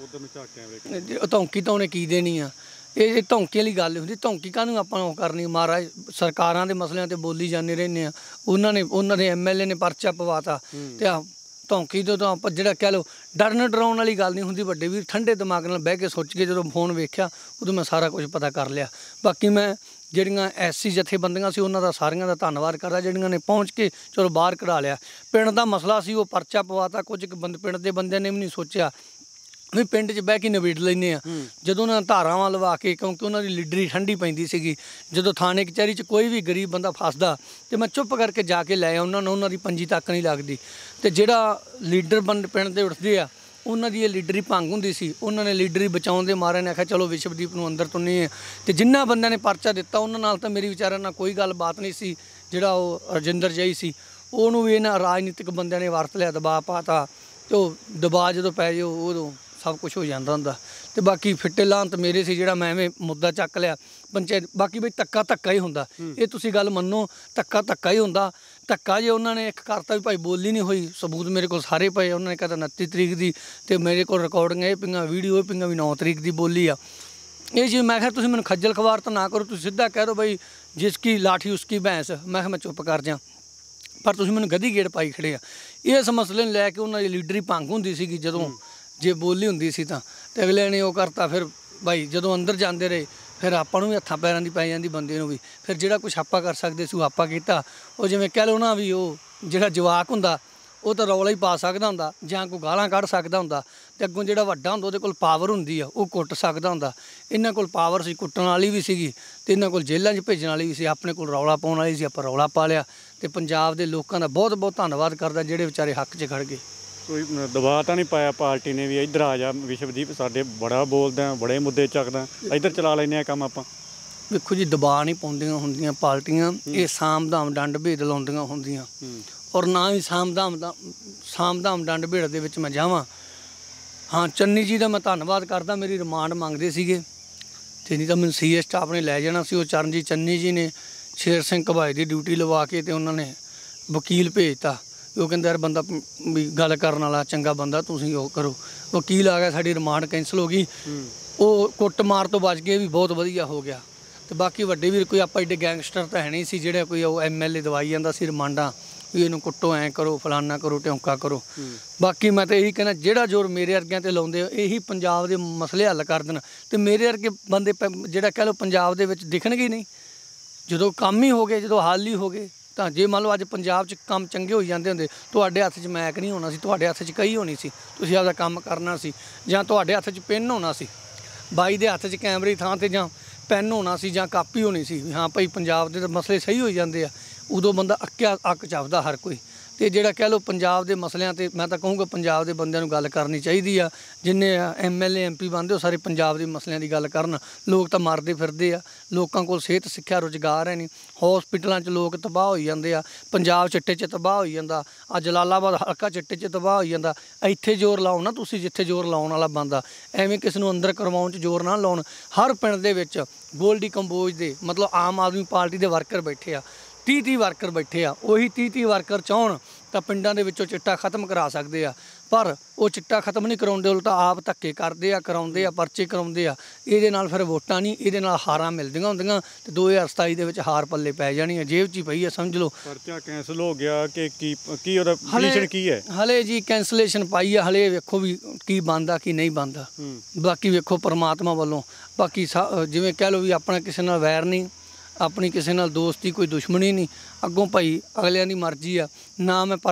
B: ਧੌਂਕੀ ਤਾਂ ਉਹਨੇ ਕੀ ਦੇਣੀ ਆ। ਇਹ ਧੌਂਕੀ ਵਾਲੀ ਗੱਲ ਹੁੰਦੀ। ਧੌਂਕੀ ਕਾਹਨੂੰ ਆਪਾਂ ਉਹ ਕਰਨੀ? ਮਹਾਰਾਜ ਸਰਕਾਰਾਂ ਦੇ ਮਸਲਿਆਂ ਤੇ ਬੋਲੀ ਜਾਂਦੇ ਰਹਿੰਦੇ ਆ। ਉਹਨਾਂ ਦੇ MLA ਨੇ ਪਰਚਾ ਪਵਾਤਾ ਤੇ ਧੌਂਕੀ ਤੋਂ ਤਾਂ ਆਪਾਂ ਜਿਹੜਾ ਕਹਿ ਲਓ ਡਰਨ ਡਰਾਉਣ ਵਾਲੀ ਗੱਲ ਨਹੀਂ ਹੁੰਦੀ। ਵੱਡੇ ਵੀਰ ਠੰਡੇ ਦਿਮਾਗ ਨਾਲ ਬਹਿ ਕੇ ਸੋਚ ਕੇ ਜਦੋਂ ਫੋਨ ਵੇਖਿਆ ਉਦੋਂ ਮੈਂ ਸਾਰਾ ਕੁਝ ਪਤਾ ਕਰ ਲਿਆ। ਬਾਕੀ ਮੈਂ ਜਿਹੜੀਆਂ SC ਜਥੇਬੰਦੀਆਂ ਸੀ ਉਹਨਾਂ ਦਾ ਸਾਰਿਆਂ ਦਾ ਧੰਨਵਾਦ ਕਰਦਾ ਜਿਹੜੀਆਂ ਨੇ ਪਹੁੰਚ ਕੇ ਚਲੋ ਬਾਹਰ ਕਢਾ ਲਿਆ। ਪਿੰਡ ਦਾ ਮਸਲਾ ਸੀ ਉਹ ਪਰਚਾ ਪਵਾਤਾ। ਕੁਝ ਪਿੰਡ ਦੇ ਬੰਦਿਆਂ ਨੇ ਵੀ ਨਹੀਂ ਸੋਚਿਆ ਵੀ ਪਿੰਡ 'ਚ ਬਹਿ ਕੇ ਨਿਬੇੜ ਲੈਂਦੇ ਆ। ਜਦੋਂ ਉਹਨਾਂ ਧਾਰਾਵਾਂ ਲਵਾ ਕੇ, ਕਿਉਂਕਿ ਉਹਨਾਂ ਦੀ ਲੀਡਰੀ ਠੰਡੀ ਪੈਂਦੀ ਸੀਗੀ, ਜਦੋਂ ਥਾਣੇ ਕਚਹਿਰੀ 'ਚ ਕੋਈ ਵੀ ਗਰੀਬ ਬੰਦਾ ਫਸਦਾ ਤੇ ਮੈਂ ਚੁੱਪ ਕਰਕੇ ਜਾ ਕੇ ਲੈ ਉਹਨਾਂ ਨੂੰ, ਉਹਨਾਂ ਦੀ ਪੰਜੀ ਤੱਕ ਨਹੀਂ ਲੱਗਦੀ। ਤੇ ਜਿਹੜਾ ਲੀਡਰ ਪਿੰਡ ਦੇ ਉੱਠਦੇ ਆ ਉਹਨਾਂ ਦੀ ਇਹ ਲੀਡਰੀ ਭੰਗ ਹੁੰਦੀ ਸੀ। ਉਹਨਾਂ ਨੇ ਲੀਡਰੀ ਬਚਾਉਣ ਦੇ ਮਾਰੇ ਨੇ ਆਖਿਆ ਚਲੋ ਵਿਸ਼ਵਦੀਪ ਨੂੰ ਅੰਦਰ ਤੁੰਨੀਏ। ਤੇ ਜਿਨ੍ਹਾਂ ਬੰਦਿਆਂ ਨੇ ਪਰਚਾ ਦਿੱਤਾ ਉਹਨਾਂ ਨਾਲ ਤਾਂ ਮੇਰੀ ਵਿਚਾਰਿਆਂ ਨਾਲ ਕੋਈ ਗੱਲਬਾਤ ਨਹੀਂ ਸੀ। ਜਿਹੜਾ ਉਹ ਰਜਿੰਦਰ ਜਈ ਸੀ ਉਹਨੂੰ ਵੀ ਇਹਨਾਂ ਰਾਜਨੀਤਿਕ ਬੰਦਿਆਂ ਨੇ ਵਰਤ ਲਿਆ, ਦਬਾਅ ਪਾਤਾ। ਤੇ ਉਹ ਦਬਾਅ ਜਦੋਂ ਪੈ ਜਾਓ ਉਦੋਂ ਸਭ ਕੁਝ ਹੋ ਜਾਂਦਾ ਹੁੰਦਾ। ਤੇ ਬਾਕੀ ਫਿੱਟੇ ਲਾਂਤ ਮੇਰੇ ਸੀ ਜਿਹੜਾ ਮੈਂ ਐਵੇਂ ਮੁੱਦਾ ਚੱਕ ਲਿਆ ਪੰਚਾਇਤ। ਬਾਕੀ ਬਈ ਧੱਕਾ ਹੀ ਹੁੰਦਾ। ਇਹ ਤੁਸੀਂ ਗੱਲ ਮੰਨੋ, ਧੱਕਾ ਹੀ ਹੁੰਦਾ। ਧੱਕਾ ਜੇ ਉਹਨਾਂ ਨੇ ਇੱਕ ਕਰਤਾ ਵੀ ਭਾਈ ਬੋਲੀ ਨਹੀਂ ਹੋਈ, ਸਬੂਤ ਮੇਰੇ ਕੋਲ ਸਾਰੇ ਪਏ। ਉਹਨਾਂ ਨੇ ਕਹਿੰਦਾ 29 ਤਰੀਕ ਦੀ ਤੇ ਮੇਰੇ ਕੋਲ ਰਿਕਾਰਡਿੰਗ ਇਹ ਪਈਆਂ, ਵੀਡੀਓ ਇਹ ਪਈਆਂ ਵੀ 9 ਤਰੀਕ ਦੀ ਬੋਲੀ ਆ। ਇਹ ਜੀ ਮੈਂ ਕਿਹਾ ਤੁਸੀਂ ਮੈਨੂੰ ਖੱਜਲ ਖਵਾਰ ਤਾਂ ਨਾ ਕਰੋ, ਤੁਸੀਂ ਸਿੱਧਾ ਕਹਿ ਦਿਓ ਬਈ ਜਿਸ ਕੀ ਲਾਠੀ ਉਸ ਕੀ ਭੈਂਸ। ਮੈਂ ਕਿਹਾ ਮੈਂ ਚੁੱਪ ਕਰ ਜਾ, ਪਰ ਤੁਸੀਂ ਮੈਨੂੰ ਗਧੀ ਗੇੜ ਪਾਈ ਖੜੇ ਆ। ਇਸ ਮਸਲੇ ਨੂੰ ਲੈ ਕੇ ਉਹਨਾਂ ਦੀ ਲੀਡਰੀ ਭੰਗ ਹੁੰਦੀ ਸੀਗੀ ਜਦੋਂ ਜੇ ਬੋਲੀ ਹੁੰਦੀ ਸੀ ਤਾਂ। ਤੇ ਅਗਲੇ ਨੇ ਉਹ ਕਰਤਾ। ਫਿਰ ਭਾਈ ਜਦੋਂ ਅੰਦਰ ਜਾਂਦੇ ਰਹੇ ਫਿਰ ਆਪਾਂ ਨੂੰ ਵੀ ਹੱਥਾਂ ਪੈਰਾਂ ਦੀ ਪੈ ਜਾਂਦੀ ਬੰਦੇ ਨੂੰ ਵੀ। ਫਿਰ ਜਿਹੜਾ ਕੁਛ ਆਪਾਂ ਕਰ ਸਕਦੇ ਸੀ ਉਹ ਆਪਾਂ ਕੀਤਾ। ਉਹ ਜਿਵੇਂ ਕਹਿ ਲਓ ਨਾ ਵੀ ਉਹ ਜਿਹੜਾ ਜਵਾਕ ਹੁੰਦਾ ਉਹ ਤਾਂ ਰੌਲਾ ਹੀ ਪਾ ਸਕਦਾ ਹੁੰਦਾ ਜਾਂ ਕੋਈ ਗਾਲਾਂ ਕੱਢ ਸਕਦਾ ਹੁੰਦਾ। ਤੇ ਅੱਗੋਂ ਜਿਹੜਾ ਵੱਡਾ ਹੁੰਦਾ ਉਹਦੇ ਕੋਲ ਪਾਵਰ ਹੁੰਦੀ ਆ, ਉਹ ਕੁੱਟ ਸਕਦਾ ਹੁੰਦਾ। ਇਹਨਾਂ ਕੋਲ ਪਾਵਰ ਸੀ, ਕੁੱਟਣ ਵਾਲੀ ਵੀ ਸੀਗੀ ਤੇ ਇਹਨਾਂ ਕੋਲ ਜੇਲ੍ਹਾਂ 'ਚ ਭੇਜਣ ਵਾਲੀ ਵੀ ਸੀ। ਆਪਣੇ ਕੋਲ ਰੌਲਾ ਪਾਉਣ ਵਾਲੀ ਸੀ, ਆਪਾਂ ਰੌਲਾ ਪਾ ਲਿਆ। ਤੇ ਪੰਜਾਬ ਦੇ ਲੋਕਾਂ ਦਾ ਬਹੁਤ ਬਹੁਤ ਧੰਨਵਾਦ ਕਰਦਾ ਜਿਹੜੇ ਵਿਚਾਰੇ ਹੱਕ 'ਚ ਖੜ ਗਏ।
A: ਕੋਈ ਦਬਾਅ ਤਾਂ ਨਹੀਂ ਪਾਇਆ ਪਾਰਟੀ ਨੇ ਵੀ ਇੱਧਰ ਆ ਜਾ ਵਿਸ਼ਵਦੀਪ, ਸਾਡੇ ਬੜਾ ਬੋਲਦਾ, ਬੜੇ ਮੁੱਦੇ ਚੱਕਦਾ, ਇੱਧਰ ਚਲਾ ਲੈਂਦੇ ਆ ਕੰਮ ਆਪਾਂ?
B: ਵੇਖੋ ਜੀ, ਦਬਾਅ ਨਹੀਂ ਪਾਉਂਦੀਆਂ ਹੁੰਦੀਆਂ ਪਾਰਟੀਆਂ। ਇਹ ਸਾਮ-ਦਾਮ ਡੰਡ ਭੇਦ ਲਾਉਂਦੀਆਂ ਹੁੰਦੀਆਂ। ਔਰ ਨਾ ਹੀ ਸਾਮ-ਦਾਮ ਡੰਡ ਭੇੜ ਦੇ ਵਿੱਚ ਮੈਂ ਜਾਵਾਂ। ਹਾਂ, ਚੰਨੀ ਜੀ ਦਾ ਮੈਂ ਧੰਨਵਾਦ ਕਰਦਾ, ਮੇਰੀ ਰਿਮਾਂਡ ਮੰਗਦੇ ਸੀਗੇ ਤੇ ਨਹੀਂ ਤਾਂ ਮੈਨੂੰ CS ਸਟਾਫ ਨੇ ਲੈ ਜਾਣਾ ਸੀ। ਉਹ ਚਰਨਜੀਤ ਚੰਨੀ ਜੀ ਨੇ ਸ਼ੇਰ ਸਿੰਘ ਘਬਾਏ ਦੀ ਡਿਊਟੀ ਲਵਾ ਕੇ ਤੇ ਉਹਨਾਂ ਨੇ ਵਕੀਲ ਭੇਜਤਾ। ਉਹ ਕਹਿੰਦੇ ਯਾਰ ਬੰਦਾ ਵੀ ਗੱਲ ਕਰਨ ਵਾਲਾ ਚੰਗਾ ਬੰਦਾ, ਤੁਸੀਂ ਉਹ ਕਰੋ। ਵਕੀਲ ਆ ਗਿਆ, ਸਾਡੀ ਰਿਮਾਂਡ ਕੈਂਸਲ ਹੋ ਗਈ। ਉਹ ਕੁੱਟ ਮਾਰ ਤੋਂ ਬਚ ਗਏ, ਵੀ ਬਹੁਤ ਵਧੀਆ ਹੋ ਗਿਆ। ਤੇ ਬਾਕੀ ਵੱਡੇ ਵੀਰ ਕੋਈ ਆਪਾਂ ਏਡੇ ਗੈਂਗਸਟਰ ਤਾਂ ਹੈ ਨਹੀਂ ਸੀ ਜਿਹੜੇ ਕੋਈ ਉਹ MLA ਦਵਾਈ ਜਾਂਦਾ ਸੀ ਰਿਮਾਂਡਾਂ ਵੀ ਇਹਨੂੰ ਕੁੱਟੋ, ਐਂ ਕਰੋ, ਫਲਾਨਾ ਕਰੋ, ਢਿਉਂਕਾ ਕਰੋ। ਬਾਕੀ ਮੈਂ ਤਾਂ ਇਹੀ ਕਹਿੰਦਾ ਜਿਹੜਾ ਜ਼ੋਰ ਮੇਰੇ ਵਰਗਿਆਂ 'ਤੇ ਲਾਉਂਦੇ ਇਹੀ ਪੰਜਾਬ ਦੇ ਮਸਲੇ ਹੱਲ ਕਰ ਦੇਣ। ਤੇ ਮੇਰੇ ਵਰਗੇ ਬੰਦੇ ਜਿਹੜਾ ਕਹਿ ਲਓ ਪੰਜਾਬ ਦੇ ਵਿੱਚ ਦਿਖਣਗੇ ਹੀ ਨਹੀਂ। ਜਦੋਂ ਕੰਮ ਹੀ ਹੋ ਗਏ, ਜਦੋਂ ਹੱਲ ਹੀ ਹੋ ਗਏ ਤਾਂ ਜੇ ਮੰਨ ਲਓ ਅੱਜ ਪੰਜਾਬ 'ਚ ਕੰਮ ਚੰਗੇ ਹੋਈ ਜਾਂਦੇ ਹੁੰਦੇ, ਤੁਹਾਡੇ ਹੱਥ 'ਚ ਮੈਕ ਨਹੀਂ ਹੋਣਾ ਸੀ, ਤੁਹਾਡੇ ਹੱਥ 'ਚ ਕਹੀ ਹੋਣੀ ਸੀ, ਤੁਸੀਂ ਆਪਦਾ ਕੰਮ ਕਰਨਾ ਸੀ। ਜਾਂ ਤੁਹਾਡੇ ਹੱਥ 'ਚ ਪੈਨ ਹੋਣਾ ਸੀ, ਬਾਈ ਦੇ ਹੱਥ 'ਚ ਕੈਮਰੇ ਥਾਂ 'ਤੇ ਜਾਂ ਪੈਨ ਹੋਣਾ ਸੀ ਜਾਂ ਕਾਪੀ ਹੋਣੀ ਸੀ। ਹਾਂ ਭਾਈ ਪੰਜਾਬ ਦੇ ਤਾਂ ਮਸਲੇ ਸਹੀ ਹੋਈ ਜਾਂਦੇ ਆ। ਉਦੋਂ ਬੰਦਾ ਅੱਕ ਚੱਬਦਾ ਹਰ ਕੋਈ। ਤੇ ਜਿਹੜਾ ਕਹਿ ਲਓ ਪੰਜਾਬ ਦੇ ਮਸਲਿਆਂ 'ਤੇ ਮੈਂ ਤਾਂ ਕਹੂੰਗਾ ਪੰਜਾਬ ਦੇ ਬੰਦਿਆਂ ਨੂੰ ਗੱਲ ਕਰਨੀ ਚਾਹੀਦੀ ਆ। ਜਿੰਨੇ MLA MP ਬਣਦੇ ਉਹ ਸਾਰੇ ਪੰਜਾਬ ਦੇ ਮਸਲਿਆਂ ਦੀ ਗੱਲ ਕਰਨ। ਲੋਕ ਤਾਂ ਮਰਦੇ ਫਿਰਦੇ ਆ, ਲੋਕਾਂ ਕੋਲ ਸਿਹਤ ਸਿੱਖਿਆ ਰੁਜ਼ਗਾਰ ਹੈ ਨਹੀਂ। ਹੌਸਪੀਟਲਾਂ 'ਚ ਲੋਕ ਤਬਾਹ ਹੋਈ ਜਾਂਦੇ ਆ। ਪੰਜਾਬ ਚਿੱਟੇ 'ਚ ਤਬਾਹ ਹੋਈ ਜਾਂਦਾ। ਆ ਜਲਾਲਾਬਾਦ ਹਲਕਾ ਚਿੱਟੇ 'ਚ ਤਬਾਹ ਹੋਈ ਜਾਂਦਾ। ਇੱਥੇ ਜ਼ੋਰ ਲਾਓ ਨਾ ਤੁਸੀਂ ਜਿੱਥੇ ਜ਼ੋਰ ਲਾਉਣ ਵਾਲਾ ਬੰਦਾ। ਐਵੇਂ ਕਿਸੇ ਨੂੰ ਅੰਦਰ ਕਰਵਾਉਣ 'ਚ ਜ਼ੋਰ ਨਾ ਲਾਉਣ। ਹਰ ਪਿੰਡ ਦੇ ਵਿੱਚ ਗੋਲਡੀ ਕੰਬੋਜ ਦੇ ਮਤਲਬ ਆਮ ਆਦਮੀ ਪਾਰਟੀ ਦੇ ਵਰਕਰ ਬੈਠੇ ਆ, 30 ਵਰਕਰ ਬੈਠੇ ਆ। ਉਹੀ 30 ਵਰਕਰ ਚਾਹੁਣ ਤਾਂ ਪਿੰਡਾਂ ਦੇ ਵਿੱਚੋਂ ਚਿੱਟਾ ਖਤਮ ਕਰਾ ਸਕਦੇ ਆ। ਪਰ ਉਹ ਚਿੱਟਾ ਖਤਮ ਨਹੀਂ ਕਰਾਉਂਦੇ, ਉਲਟਾ ਆਪ ਧੱਕੇ ਕਰਦੇ ਆ, ਕਰਾਉਂਦੇ ਆ, ਪਰਚੇ ਕਰਾਉਂਦੇ ਆ। ਇਹਦੇ ਨਾਲ ਫਿਰ ਵੋਟਾਂ ਨਹੀਂ, ਇਹਦੇ ਨਾਲ ਹਾਰਾਂ ਮਿਲਦੀਆਂ ਹੁੰਦੀਆਂ ਤੇ 2027 ਦੇ ਵਿੱਚ ਹਾਰ ਪੱਲੇ ਪੈ ਜਾਣੀ ਹੈ। ਜੇਬ 'ਚ ਹੀ ਪਈ ਹੈ, ਸਮਝ ਲਓ।
A: ਪਰਚਾ ਕੈਂਸਲ ਹੋ ਗਿਆ ਕਿ ਕੀ ਉਹਦਾ ਪੋਜੀਸ਼ਨ ਕੀ ਹੈ? ਹਲੇ
B: ਜੀ ਕੈਂਸਲੇਸ਼ਨ ਪਾਈ ਆ। ਹਲੇ ਵੇਖੋ ਵੀ ਕੀ ਬਣਦਾ ਕੀ ਨਹੀਂ ਬਣਦਾ। ਬਾਕੀ ਵੇਖੋ ਪਰਮਾਤਮਾ ਵੱਲੋਂ। ਬਾਕੀ ਜਿਵੇਂ ਕਹਿ ਲਓ ਵੀ ਆਪਣਾ ਕਿਸੇ ਨਾਲ ਵੈਰ ਨਹੀਂ, ਆਪਣੀ ਕਿਸੇ ਨਾਲ ਦੋਸਤੀ, ਕੋਈ ਦੁਸ਼ਮਣੀ ਨਹੀਂ। ਅੱਗੋਂ ਭਾਈ ਅਗਲਿਆਂ ਦੀ ਮਰਜ਼ੀ ਆ। ਨਾ ਮੈਂ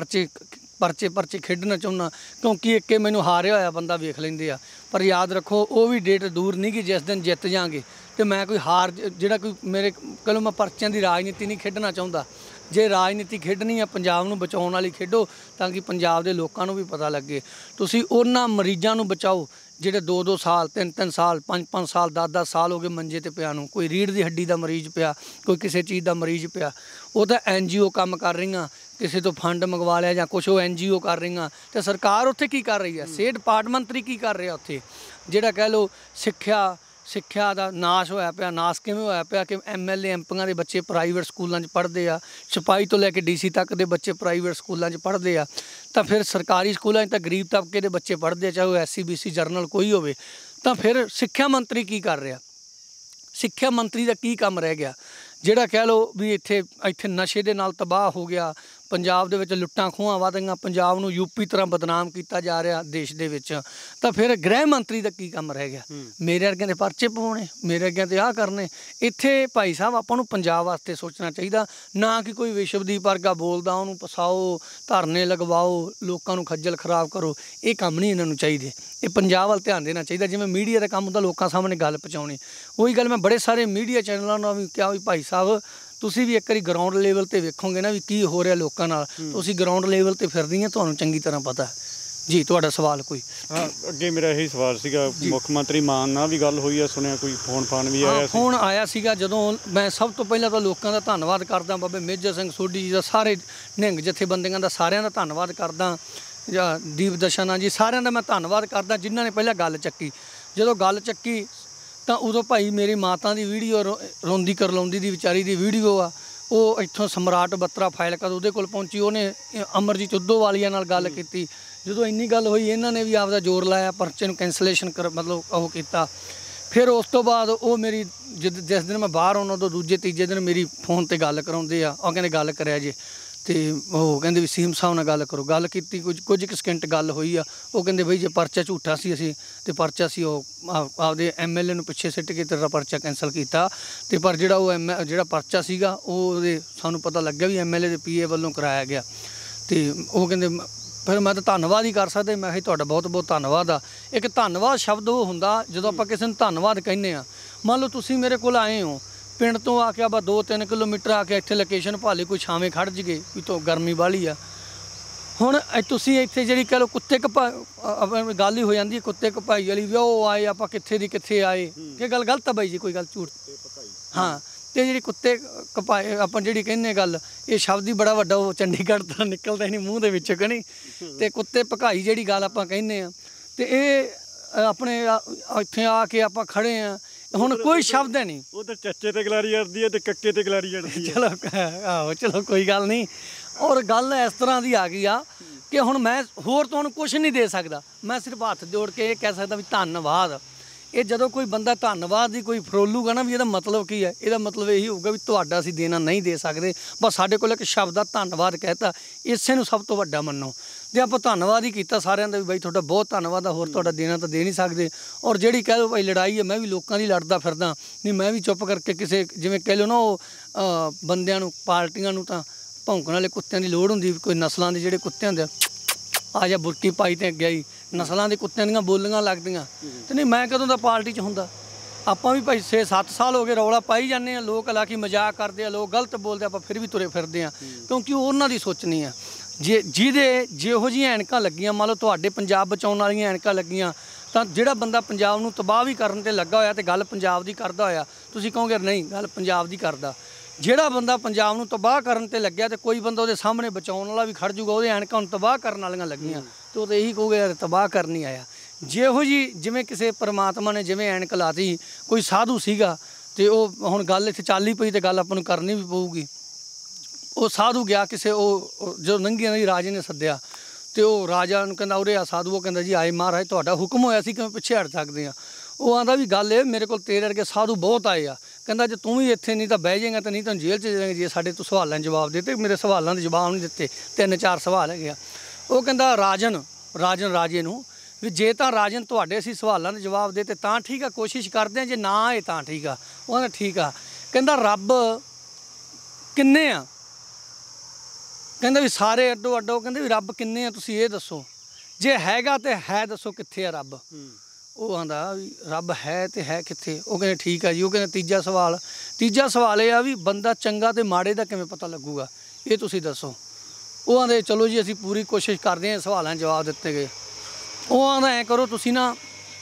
B: ਪਰਚੇ ਖੇਡਣਾ ਚਾਹੁੰਦਾ, ਕਿਉਂਕਿ ਇੱਕੇ ਮੈਨੂੰ ਹਾਰਿਆ ਹੋਇਆ ਬੰਦਾ ਵੇਖ ਲੈਂਦੇ ਆ। ਪਰ ਯਾਦ ਰੱਖੋ ਉਹ ਵੀ ਡੇਟ ਦੂਰ ਨਹੀਂ ਕਿ ਜਿਸ ਦਿਨ ਜਿੱਤ ਜਾਵਾਂਗੇ। ਤੇ ਮੈਂ ਕੋਈ ਹਾਰ ਜਿਹੜਾ ਕੋਈ ਮੇਰੇ ਕੋਲੋਂ ਮੈਂ ਪਰਚਿਆਂ ਦੀ ਰਾਜਨੀਤੀ ਨਹੀਂ ਖੇਡਣਾ ਚਾਹੁੰਦਾ। ਜੇ ਰਾਜਨੀਤੀ ਖੇਡਣੀ ਆ ਪੰਜਾਬ ਨੂੰ ਬਚਾਉਣ ਵਾਲੀ ਖੇਡੋ, ਤਾਂ ਕਿ ਪੰਜਾਬ ਦੇ ਲੋਕਾਂ ਨੂੰ ਵੀ ਪਤਾ ਲੱਗੇ। ਤੁਸੀਂ ਉਹਨਾਂ ਮਰੀਜ਼ਾਂ ਨੂੰ ਬਚਾਓ ਜਿਹੜੇ 2-2 ਸਾਲ 3-3 ਸਾਲ 5-5 ਸਾਲ 10-10 ਸਾਲ ਹੋ ਗਏ ਮੰਜੇ ਤੇ ਪਿਆ ਨੂੰ। ਕੋਈ ਰੀੜ੍ਹ ਦੀ ਹੱਡੀ ਦਾ ਮਰੀਜ਼ ਪਿਆ, ਕੋਈ ਕਿਸੇ ਚੀਜ਼ ਦਾ ਮਰੀਜ਼ ਪਿਆ। ਉਹ ਤਾਂ NGO ਕੰਮ ਕਰ ਰਹੀਆਂ, ਕਿਸੇ ਤੋਂ ਫੰਡ ਮੰਗਵਾ ਲਿਆ ਜਾਂ ਕੁਛ ਉਹ NGO ਕਰ ਰਹੀਆਂ। ਤੇ ਸਰਕਾਰ ਉੱਥੇ ਕੀ ਕਰ ਰਹੀ ਹੈ? ਸਿਹਤ ਡਿਪਾਰਟਮੈਂਟ ਕੀ ਕਰ ਰਿਹਾ ਉੱਥੇ? ਜਿਹੜਾ ਕਹਿ ਲਓ ਸਿੱਖਿਆ ਸਿੱਖਿਆ ਦਾ ਨਾਸ਼ ਹੋਇਆ ਪਿਆ। ਨਾਸ਼ ਕਿਵੇਂ ਹੋਇਆ ਪਿਆ ਕਿ MLA MPਆਂ ਦੇ ਬੱਚੇ ਪ੍ਰਾਈਵੇਟ ਸਕੂਲਾਂ 'ਚ ਪੜ੍ਹਦੇ ਆ, ਸਿਪਾਹੀ ਤੋਂ ਲੈ ਕੇ DC ਤੱਕ ਦੇ ਬੱਚੇ ਪ੍ਰਾਈਵੇਟ ਸਕੂਲਾਂ 'ਚ ਪੜ੍ਹਦੇ ਆ। ਤਾਂ ਫਿਰ ਸਰਕਾਰੀ ਸਕੂਲਾਂ 'ਚ ਤਾਂ ਗਰੀਬ ਤਬਕੇ ਦੇ ਬੱਚੇ ਪੜ੍ਹਦੇ ਆ, ਚਾਹੇ ਉਹ SC BC ਜਰਨਲ ਕੋਈ ਹੋਵੇ। ਤਾਂ ਫਿਰ ਸਿੱਖਿਆ ਮੰਤਰੀ ਕੀ ਕਰ ਰਿਹਾ? ਸਿੱਖਿਆ ਮੰਤਰੀ ਦਾ ਕੀ ਕੰਮ ਰਹਿ ਗਿਆ? ਜਿਹੜਾ ਕਹਿ ਲਓ ਵੀ ਇੱਥੇ ਨਸ਼ੇ ਦੇ ਨਾਲ ਤਬਾਹ ਹੋ ਗਿਆ, ਪੰਜਾਬ ਦੇ ਵਿੱਚ ਲੁੱਟਾਂ ਖੋਹਾਂ ਵੱਧ ਗਈਆਂ, ਪੰਜਾਬ ਨੂੰ UP ਤਰ੍ਹਾਂ ਬਦਨਾਮ ਕੀਤਾ ਜਾ ਰਿਹਾ ਦੇਸ਼ ਦੇ ਵਿੱਚ। ਤਾਂ ਫਿਰ ਗ੍ਰਹਿ ਮੰਤਰੀ ਦਾ ਕੀ ਕੰਮ ਰਹਿ ਗਿਆ? ਮੇਰੇ ਵਰਗਿਆਂ ਦੇ ਪਰਚੇ ਪਵਾਉਣੇ, ਮੇਰੇ ਵਰਗਿਆਂ ਤੇ ਆਹ ਕਰਨੇ। ਇੱਥੇ ਭਾਈ ਸਾਹਿਬ ਆਪਾਂ ਨੂੰ ਪੰਜਾਬ ਵਾਸਤੇ ਸੋਚਣਾ ਚਾਹੀਦਾ, ਨਾ ਕਿ ਕੋਈ ਵਿਸ਼ਵਦੀਪ ਵਰਗਾ ਬੋਲਦਾ ਉਹਨੂੰ ਫਸਾਓ, ਧਰਨੇ ਲਗਵਾਓ, ਲੋਕਾਂ ਨੂੰ ਖੱਜਲ ਖਰਾਬ ਕਰੋ। ਇਹ ਕੰਮ ਨਹੀਂ ਇਹਨਾਂ ਨੂੰ ਚਾਹੀਦੇ। ਇਹ ਪੰਜਾਬ ਵੱਲ ਧਿਆਨ ਦੇਣਾ ਚਾਹੀਦਾ। ਜਿਵੇਂ ਮੀਡੀਆ ਦਾ ਕੰਮ ਹੁੰਦਾ ਲੋਕਾਂ ਸਾਹਮਣੇ ਗੱਲ ਪਹੁੰਚਾਉਣੀ, ਉਹੀ ਗੱਲ ਮੈਂ ਬੜੇ ਸਾਰੇ ਮੀਡੀਆ ਚੈਨਲਾਂ ਨਾਲ ਵੀ ਕਿਹਾ ਵੀ ਭਾਈ ਸਾਹਿਬ ਤੁਸੀਂ ਵੀ ਇੱਕ ਵਾਰੀ ਗਰਾਊਂਡ ਲੈਵਲ 'ਤੇ ਵੇਖੋਗੇ ਨਾ ਵੀ ਕੀ ਹੋ ਰਿਹਾ ਲੋਕਾਂ ਨਾਲ। ਤੁਸੀਂ ਗਰਾਊਂਡ ਲੈਵਲ 'ਤੇ ਫਿਰਦੀ ਆ, ਤੁਹਾਨੂੰ ਚੰਗੀ ਤਰ੍ਹਾਂ ਪਤਾ ਜੀ। ਤੁਹਾਡਾ ਸਵਾਲ ਕੋਈ?
A: ਹਾਂ, ਅੱਗੇ ਮੇਰਾ ਇਹੀ ਸਵਾਲ ਸੀਗਾ, ਮੁੱਖ ਮੰਤਰੀ ਮਾਨ ਨਾਲ ਵੀ ਗੱਲ ਹੋਈ ਆ, ਸੁਣਿਆ ਕੋਈ ਫੋਨ ਵੀ ਆਇਆ ਸੀ?
B: ਫੋਨ ਆਇਆ ਸੀਗਾ। ਜਦੋਂ ਮੈਂ ਸਭ ਤੋਂ ਪਹਿਲਾਂ ਤਾਂ ਲੋਕਾਂ ਦਾ ਧੰਨਵਾਦ ਕਰਦਾ, ਬਾਬੇ ਮੇਜਰ ਸਿੰਘ ਸੋਢੀ ਜੀ ਦਾ, ਸਾਰੇ ਨਿਹੰਗ ਜਥੇਬੰਦੀਆਂ ਦਾ ਸਾਰਿਆਂ ਦਾ ਧੰਨਵਾਦ ਕਰਦਾ, ਜਾਂ ਦੀਪ ਦਰਸ਼ਨਾ ਜੀ, ਸਾਰਿਆਂ ਦਾ ਮੈਂ ਧੰਨਵਾਦ ਕਰਦਾ ਜਿਨ੍ਹਾਂ ਨੇ ਪਹਿਲਾਂ ਗੱਲ ਚੱਕੀ। ਜਦੋਂ ਗੱਲ ਚੱਕੀ ਤਾਂ ਉਦੋਂ ਭਾਈ ਮੇਰੀ ਮਾਤਾ ਦੀ ਵੀਡੀਓ ਰੋਂਦੀ ਕਰਲਾਉਂਦੀ ਦੀ ਵਿਚਾਰੀ ਦੀ ਵੀਡੀਓ ਆ, ਉਹ ਇੱਥੋਂ ਸਮਰਾਟ ਬੱਤਰਾ ਫਾਈਲਕਾ ਉਹਦੇ ਕੋਲ ਪਹੁੰਚੀ, ਉਹਨੇ ਅਮਰਜੀਤ ਉਦੋਵਾਲੀਆ ਨਾਲ ਗੱਲ ਕੀਤੀ। ਜਦੋਂ ਇੰਨੀ ਗੱਲ ਹੋਈ ਇਹਨਾਂ ਨੇ ਵੀ ਆਪਦਾ ਜ਼ੋਰ ਲਾਇਆ, ਪਰਚੇ ਨੂੰ ਕੈਂਸਲੇਸ਼ਨ ਮਤਲਬ ਉਹ ਕੀਤਾ। ਫਿਰ ਉਸ ਤੋਂ ਬਾਅਦ ਉਹ ਮੇਰੀ ਜਿਸ ਦਿਨ ਮੈਂ ਬਾਹਰ ਆਉਣਾ ਉਦੋਂ ਦੂਜੇ ਤੀਜੇ ਦਿਨ ਮੇਰੀ ਫੋਨ 'ਤੇ ਗੱਲ ਕਰਾਉਂਦੇ ਆ। ਉਹ ਕਹਿੰਦੇ ਗੱਲ ਕਰਿਆ ਜੇ, ਅਤੇ ਉਹ ਕਹਿੰਦੇ ਵੀ ਸੀਐਮ ਸਾਹਿਬ ਨਾਲ ਗੱਲ ਕਰੋ। ਗੱਲ ਕੀਤੀ, ਕੁਝ ਕੁ ਸਕਿੰਟ ਗੱਲ ਹੋਈ ਆ। ਉਹ ਕਹਿੰਦੇ ਬਈ ਜੇ ਪਰਚਾ ਝੂਠਾ ਸੀ ਅਸੀਂ ਅਤੇ ਪਰਚਾ ਸੀ ਉਹ ਆਪਦੇ MLA ਨੂੰ ਪਿੱਛੇ ਸਿੱਟ ਕੇ ਤੇਰਾ ਪਰਚਾ ਕੈਂਸਲ ਕੀਤਾ। ਅਤੇ ਪਰ ਜਿਹੜਾ ਉਹ ਜਿਹੜਾ ਪਰਚਾ ਸੀਗਾ ਉਹਦੇ ਸਾਨੂੰ ਪਤਾ ਲੱਗਿਆ ਵੀ MLA ਦੇ PA ਵੱਲੋਂ ਕਰਾਇਆ ਗਿਆ। ਅਤੇ ਉਹ ਕਹਿੰਦੇ ਫਿਰ ਮੈਂ ਤਾਂ ਧੰਨਵਾਦ ਹੀ ਕਰ ਸਕਦਾ। ਮੈਂ ਕਿਹਾ ਤੁਹਾਡਾ ਬਹੁਤ ਬਹੁਤ ਧੰਨਵਾਦ ਆ। ਇੱਕ ਧੰਨਵਾਦ ਸ਼ਬਦ ਉਹ ਹੁੰਦਾ ਜਦੋਂ ਆਪਾਂ ਕਿਸੇ ਨੂੰ ਧੰਨਵਾਦ ਕਹਿੰਦੇ ਹਾਂ। ਮੰਨ ਲਓ ਤੁਸੀਂ ਮੇਰੇ ਕੋਲ ਆਏ ਹੋ, ਪਿੰਡ ਤੋਂ ਆ ਕੇ ਆਪਾਂ 2-3 ਕਿਲੋਮੀਟਰ ਆ ਕੇ ਇੱਥੇ ਲੋਕੇਸ਼ਨ ਭਾਲੀ ਕੋਈ ਛਾਵੇਂ ਖੜ੍ਹ ਜਗੇ ਵੀ ਤੋਂ ਗਰਮੀ ਵਾਲੀ ਆ। ਹੁਣ ਤੁਸੀਂ ਇੱਥੇ ਜਿਹੜੀ ਕਹਿ ਲਓ ਕੁੱਤੇ ਗੱਲ ਹੀ ਹੋ ਜਾਂਦੀ ਹੈ, ਕੁੱਤੇ ਕਪਾਈ ਵਾਲੀ ਵੀ ਉਹ ਆਏ, ਆਪਾਂ ਕਿੱਥੇ ਦੀ ਕਿੱਥੇ ਆਏ। ਇਹ ਗੱਲ ਗਲਤ ਆ ਬਾਈ ਜੀ, ਕੋਈ ਗੱਲ ਝੂਠ? ਹਾਂ, ਅਤੇ ਜਿਹੜੀ ਕੁੱਤੇ ਕਪਾਏ ਆਪਾਂ ਜਿਹੜੀ ਕਹਿੰਦੇ ਗੱਲ, ਇਹ ਸ਼ਬਦ ਹੀ ਬੜਾ ਵੱਡਾ ਉਹ ਚੰਡੀਗੜ੍ਹ ਤੋਂ ਨਿਕਲਦਾ ਹੀ ਨਹੀਂ ਮੂੰਹ ਦੇ ਵਿੱਚੋਂ ਕਿ ਨਹੀਂ। ਅਤੇ ਕੁੱਤੇ ਭਕਾਈ ਜਿਹੜੀ ਗੱਲ ਆਪਾਂ ਕਹਿੰਦੇ ਹਾਂ, ਅਤੇ ਇਹ ਆਪਣੇ ਇੱਥੇ ਆ ਕੇ ਆਪਾਂ ਖੜ੍ਹੇ ਹਾਂ। ਹੁਣ ਕੋਈ ਸ਼ਬਦ ਹੈ ਨਹੀਂ।
A: ਉਹ ਤਾਂ ਚੱਚੇ ਤੇ ਗਲਾਰੀ ਅੜਦੀ ਹੈ ਤੇ ਕੱਕੇ ਤੇ ਗਲਾਰੀ ਅੜਦੀ ਹੈ।
B: ਚਲੋ ਆਹੋ, ਚਲੋ ਕੋਈ ਗੱਲ ਨਹੀਂ। ਔਰ ਗੱਲ ਇਸ ਤਰ੍ਹਾਂ ਦੀ ਆ ਗਈ ਆ ਕਿ ਹੁਣ ਮੈਂ ਹੋਰ ਤੁਹਾਨੂੰ ਕੁਛ ਨਹੀਂ ਦੇ ਸਕਦਾ। ਮੈਂ ਸਿਰਫ ਹੱਥ ਜੋੜ ਕੇ ਇਹ ਕਹਿ ਸਕਦਾ ਵੀ ਧੰਨਵਾਦ। ਇਹ ਜਦੋਂ ਕੋਈ ਬੰਦਾ ਧੰਨਵਾਦ ਦੀ ਕੋਈ ਫਰੋਲੂਗਾ ਨਾ ਵੀ ਇਹਦਾ ਮਤਲਬ ਕੀ ਹੈ, ਇਹਦਾ ਮਤਲਬ ਇਹੀ ਹੋਊਗਾ ਵੀ ਤੁਹਾਡਾ ਅਸੀਂ ਦੇਣਾ ਨਹੀਂ ਦੇ ਸਕਦੇ, ਬਸ ਸਾਡੇ ਕੋਲ ਇੱਕ ਸ਼ਬਦ ਆ ਧੰਨਵਾਦ ਕਹਿਤਾ, ਇਸੇ ਨੂੰ ਸਭ ਤੋਂ ਵੱਡਾ ਮੰਨੋ। ਜੇ ਆਪਾਂ ਧੰਨਵਾਦ ਹੀ ਕੀਤਾ ਸਾਰਿਆਂ ਦਾ ਵੀ ਬਾਈ ਤੁਹਾਡਾ ਬਹੁਤ ਧੰਨਵਾਦ ਆ, ਹੋਰ ਤੁਹਾਡਾ ਦੇਣਾ ਤਾਂ ਦੇ ਨਹੀਂ ਸਕਦੇ। ਔਰ ਜਿਹੜੀ ਕਹਿ ਲਓ ਭਾਈ ਲੜਾਈ ਹੈ, ਮੈਂ ਵੀ ਲੋਕਾਂ ਦੀ ਲੜਦਾ ਫਿਰਦਾ ਨਹੀਂ, ਮੈਂ ਵੀ ਚੁੱਪ ਕਰਕੇ ਕਿਸੇ ਜਿਵੇਂ ਕਹਿ ਲਓ ਨਾ ਉਹ ਬੰਦਿਆਂ ਨੂੰ ਪਾਰਟੀਆਂ ਨੂੰ ਤਾਂ ਭੌਂਕਣ ਵਾਲੇ ਕੁੱਤਿਆਂ ਦੀ ਲੋੜ ਹੁੰਦੀ। ਕੋਈ ਨਸਲਾਂ ਦੇ ਜਿਹੜੇ ਕੁੱਤੇ ਹੁੰਦੇ ਆ ਜਾ ਬੁਰਕੀ ਪਾਈ ਤੇ ਅੱਗੇ ਹੀ ਨਸਲਾਂ ਦੇ ਕੁੱਤਿਆਂ ਦੀਆਂ ਬੋਲੀਆਂ ਲੱਗਦੀਆਂ। ਅਤੇ ਨਹੀਂ ਮੈਂ ਕਦੋਂ ਦਾ ਪਾਰਟੀ 'ਚ ਹੁੰਦਾ। ਆਪਾਂ ਵੀ ਭਾਈ 6-7 ਸਾਲ ਹੋ ਗਏ ਰੌਲਾ ਪਾਈ ਜਾਂਦੇ ਹਾਂ। ਲੋਕ ਹਾਲਾਂਕਿ ਮਜ਼ਾਕ ਕਰਦੇ ਆ, ਲੋਕ ਗਲਤ ਬੋਲਦੇ, ਆਪਾਂ ਫਿਰ ਵੀ ਤੁਰੇ ਫਿਰਦੇ ਹਾਂ ਕਿਉਂਕਿ ਉਹ ਉਹਨਾਂ ਦੀ ਸੋਚਣੀ ਆ। ਜਿਹੋ ਜਿਹੀਆਂ ਐਨਕਾਂ ਲੱਗੀਆਂ, ਮੰਨ ਲਓ ਤੁਹਾਡੇ ਪੰਜਾਬ ਬਚਾਉਣ ਵਾਲੀਆਂ ਐਨਕਾਂ ਲੱਗੀਆਂ, ਤਾਂ ਜਿਹੜਾ ਬੰਦਾ ਪੰਜਾਬ ਨੂੰ ਤਬਾਹ ਵੀ ਕਰਨ 'ਤੇ ਲੱਗਾ ਹੋਇਆ ਅਤੇ ਗੱਲ ਪੰਜਾਬ ਦੀ ਕਰਦਾ ਹੋਇਆ, ਤੁਸੀਂ ਕਹੋਗੇ ਨਹੀਂ ਗੱਲ ਪੰਜਾਬ ਦੀ ਕਰਦਾ। ਜਿਹੜਾ ਬੰਦਾ ਪੰਜਾਬ ਨੂੰ ਤਬਾਹ ਕਰਨ 'ਤੇ ਲੱਗਿਆ ਅਤੇ ਕੋਈ ਬੰਦਾ ਉਹਦੇ ਸਾਹਮਣੇ ਬਚਾਉਣ ਵਾਲਾ ਵੀ ਖੜ੍ਹ ਜੂਗਾ, ਉਹਦੇ ਐਨਕਾਂ ਨੂੰ ਤਬਾਹ ਕਰਨ ਵਾਲੀਆਂ ਲੱਗੀਆਂ, ਅਤੇ ਉਹ ਤਾਂ ਇਹੀ ਕਹੋਗੇ ਯਾਰ ਤਬਾਹ ਕਰਨ ਨਹੀਂ ਆਇਆ। ਜਿਹੋ ਜਿਹੀ ਜਿਵੇਂ ਕਿਸੇ ਪਰਮਾਤਮਾ ਨੇ ਜਿਵੇਂ ਐਨਕ ਲਾਤੀ, ਕੋਈ ਸਾਧੂ ਸੀਗਾ ਅਤੇ ਉਹ ਹੁਣ ਗੱਲ ਇੱਥੇ ਚੱਲ ਹੀ ਪਈ ਅਤੇ ਗੱਲ ਆਪਾਂ ਨੂੰ ਕਰਨੀ ਵੀ ਪਊਗੀ। ਉਹ ਸਾਧੂ ਗਿਆ ਕਿਸੇ, ਉਹ ਜਦੋਂ ਨੰਗੀਆਂ ਦੀ ਰਾਜੇ ਨੇ ਸੱਦਿਆ ਅਤੇ ਉਹ ਰਾਜਾ ਨੂੰ ਕਹਿੰਦਾ ਉਰੇ ਆ ਸਾਧੂ। ਉਹ ਕਹਿੰਦਾ ਜੀ ਆਏ ਮਹਾਰਾਜ ਤੁਹਾਡਾ ਹੁਕਮ ਹੋਇਆ ਸੀ, ਕਿਵੇਂ ਪਿੱਛੇ ਹਟ ਸਕਦੇ ਹਾਂ। ਉਹ ਆਂਦਾ ਵੀ ਗੱਲ ਇਹ ਮੇਰੇ ਕੋਲ ਤੇਰੇ ਵਰਗੇ ਸਾਧੂ ਬਹੁਤ ਆਏ ਆ। ਕਹਿੰਦਾ ਜੇ ਤੂੰ ਵੀ ਇੱਥੇ ਨਹੀਂ ਤਾਂ ਬਹਿ ਜਾਏਗਾ, ਤਾਂ ਨਹੀਂ ਤਾਂ ਜੇਲ੍ਹ 'ਚ ਜਾਏਗਾ ਜੇ ਸਾਡੇ ਤੋਂ ਸਵਾਲਾਂ ਦੇ ਜਵਾਬ ਦਿੱਤੇ। ਮੇਰੇ ਸਵਾਲਾਂ ਦੇ ਜਵਾਬ ਨਹੀਂ ਦਿੱਤੇ, 3-4 ਸਵਾਲ ਹੈਗੇ ਆ। ਉਹ ਕਹਿੰਦਾ ਰਾਜਨ ਰਾਜੇ ਨੂੰ ਵੀ ਜੇ ਤਾਂ ਰਾਜਨ ਤੁਹਾਡੇ ਅਸੀਂ ਸਵਾਲਾਂ ਦੇ ਜਵਾਬ ਦੇ ਤਾਂ ਠੀਕ ਆ, ਕੋਸ਼ਿਸ਼ ਕਰਦੇ ਹਾਂ, ਜੇ ਨਾ ਆਏ ਤਾਂ ਠੀਕ ਆ। ਉਹ ਕਹਿੰਦਾ ਠੀਕ ਆ। ਕਹਿੰਦਾ ਰੱਬ ਕਿੰਨੇ ਆ? ਕਹਿੰਦਾ ਵੀ ਸਾਰੇ ਅੱਡੋ ਅੱਡੋ। ਉਹ ਕਹਿੰਦੇ ਵੀ ਰੱਬ ਕਿੰਨੇ ਆ ਤੁਸੀਂ ਇਹ ਦੱਸੋ, ਜੇ ਹੈਗਾ ਤੇ ਹੈ ਦੱਸੋ ਕਿੱਥੇ ਆ ਰੱਬ। ਉਹ ਆਂਦਾ ਵੀ ਰੱਬ ਹੈ ਤੇ ਹੈ ਕਿੱਥੇ। ਉਹ ਕਹਿੰਦੇ ਠੀਕ ਆ ਜੀ। ਉਹ ਕਹਿੰਦੇ ਤੀਜਾ ਸਵਾਲ ਇਹ ਆ ਵੀ ਬੰਦਾ ਚੰਗਾ ਤੇ ਮਾੜੇ ਦਾ ਕਿਵੇਂ ਪਤਾ ਲੱਗੂਗਾ, ਇਹ ਤੁਸੀਂ ਦੱਸੋ। ਉਹ ਆਂਦੇ ਚਲੋ ਜੀ ਅਸੀਂ ਪੂਰੀ ਕੋਸ਼ਿਸ਼ ਕਰਦੇ ਹਾਂ। ਸਵਾਲਾਂ ਦੇ ਜਵਾਬ ਦਿੱਤੇ ਗਏ। ਉਹ ਆਂਦਾ ਐਂ ਕਰੋ ਤੁਸੀਂ ਨਾ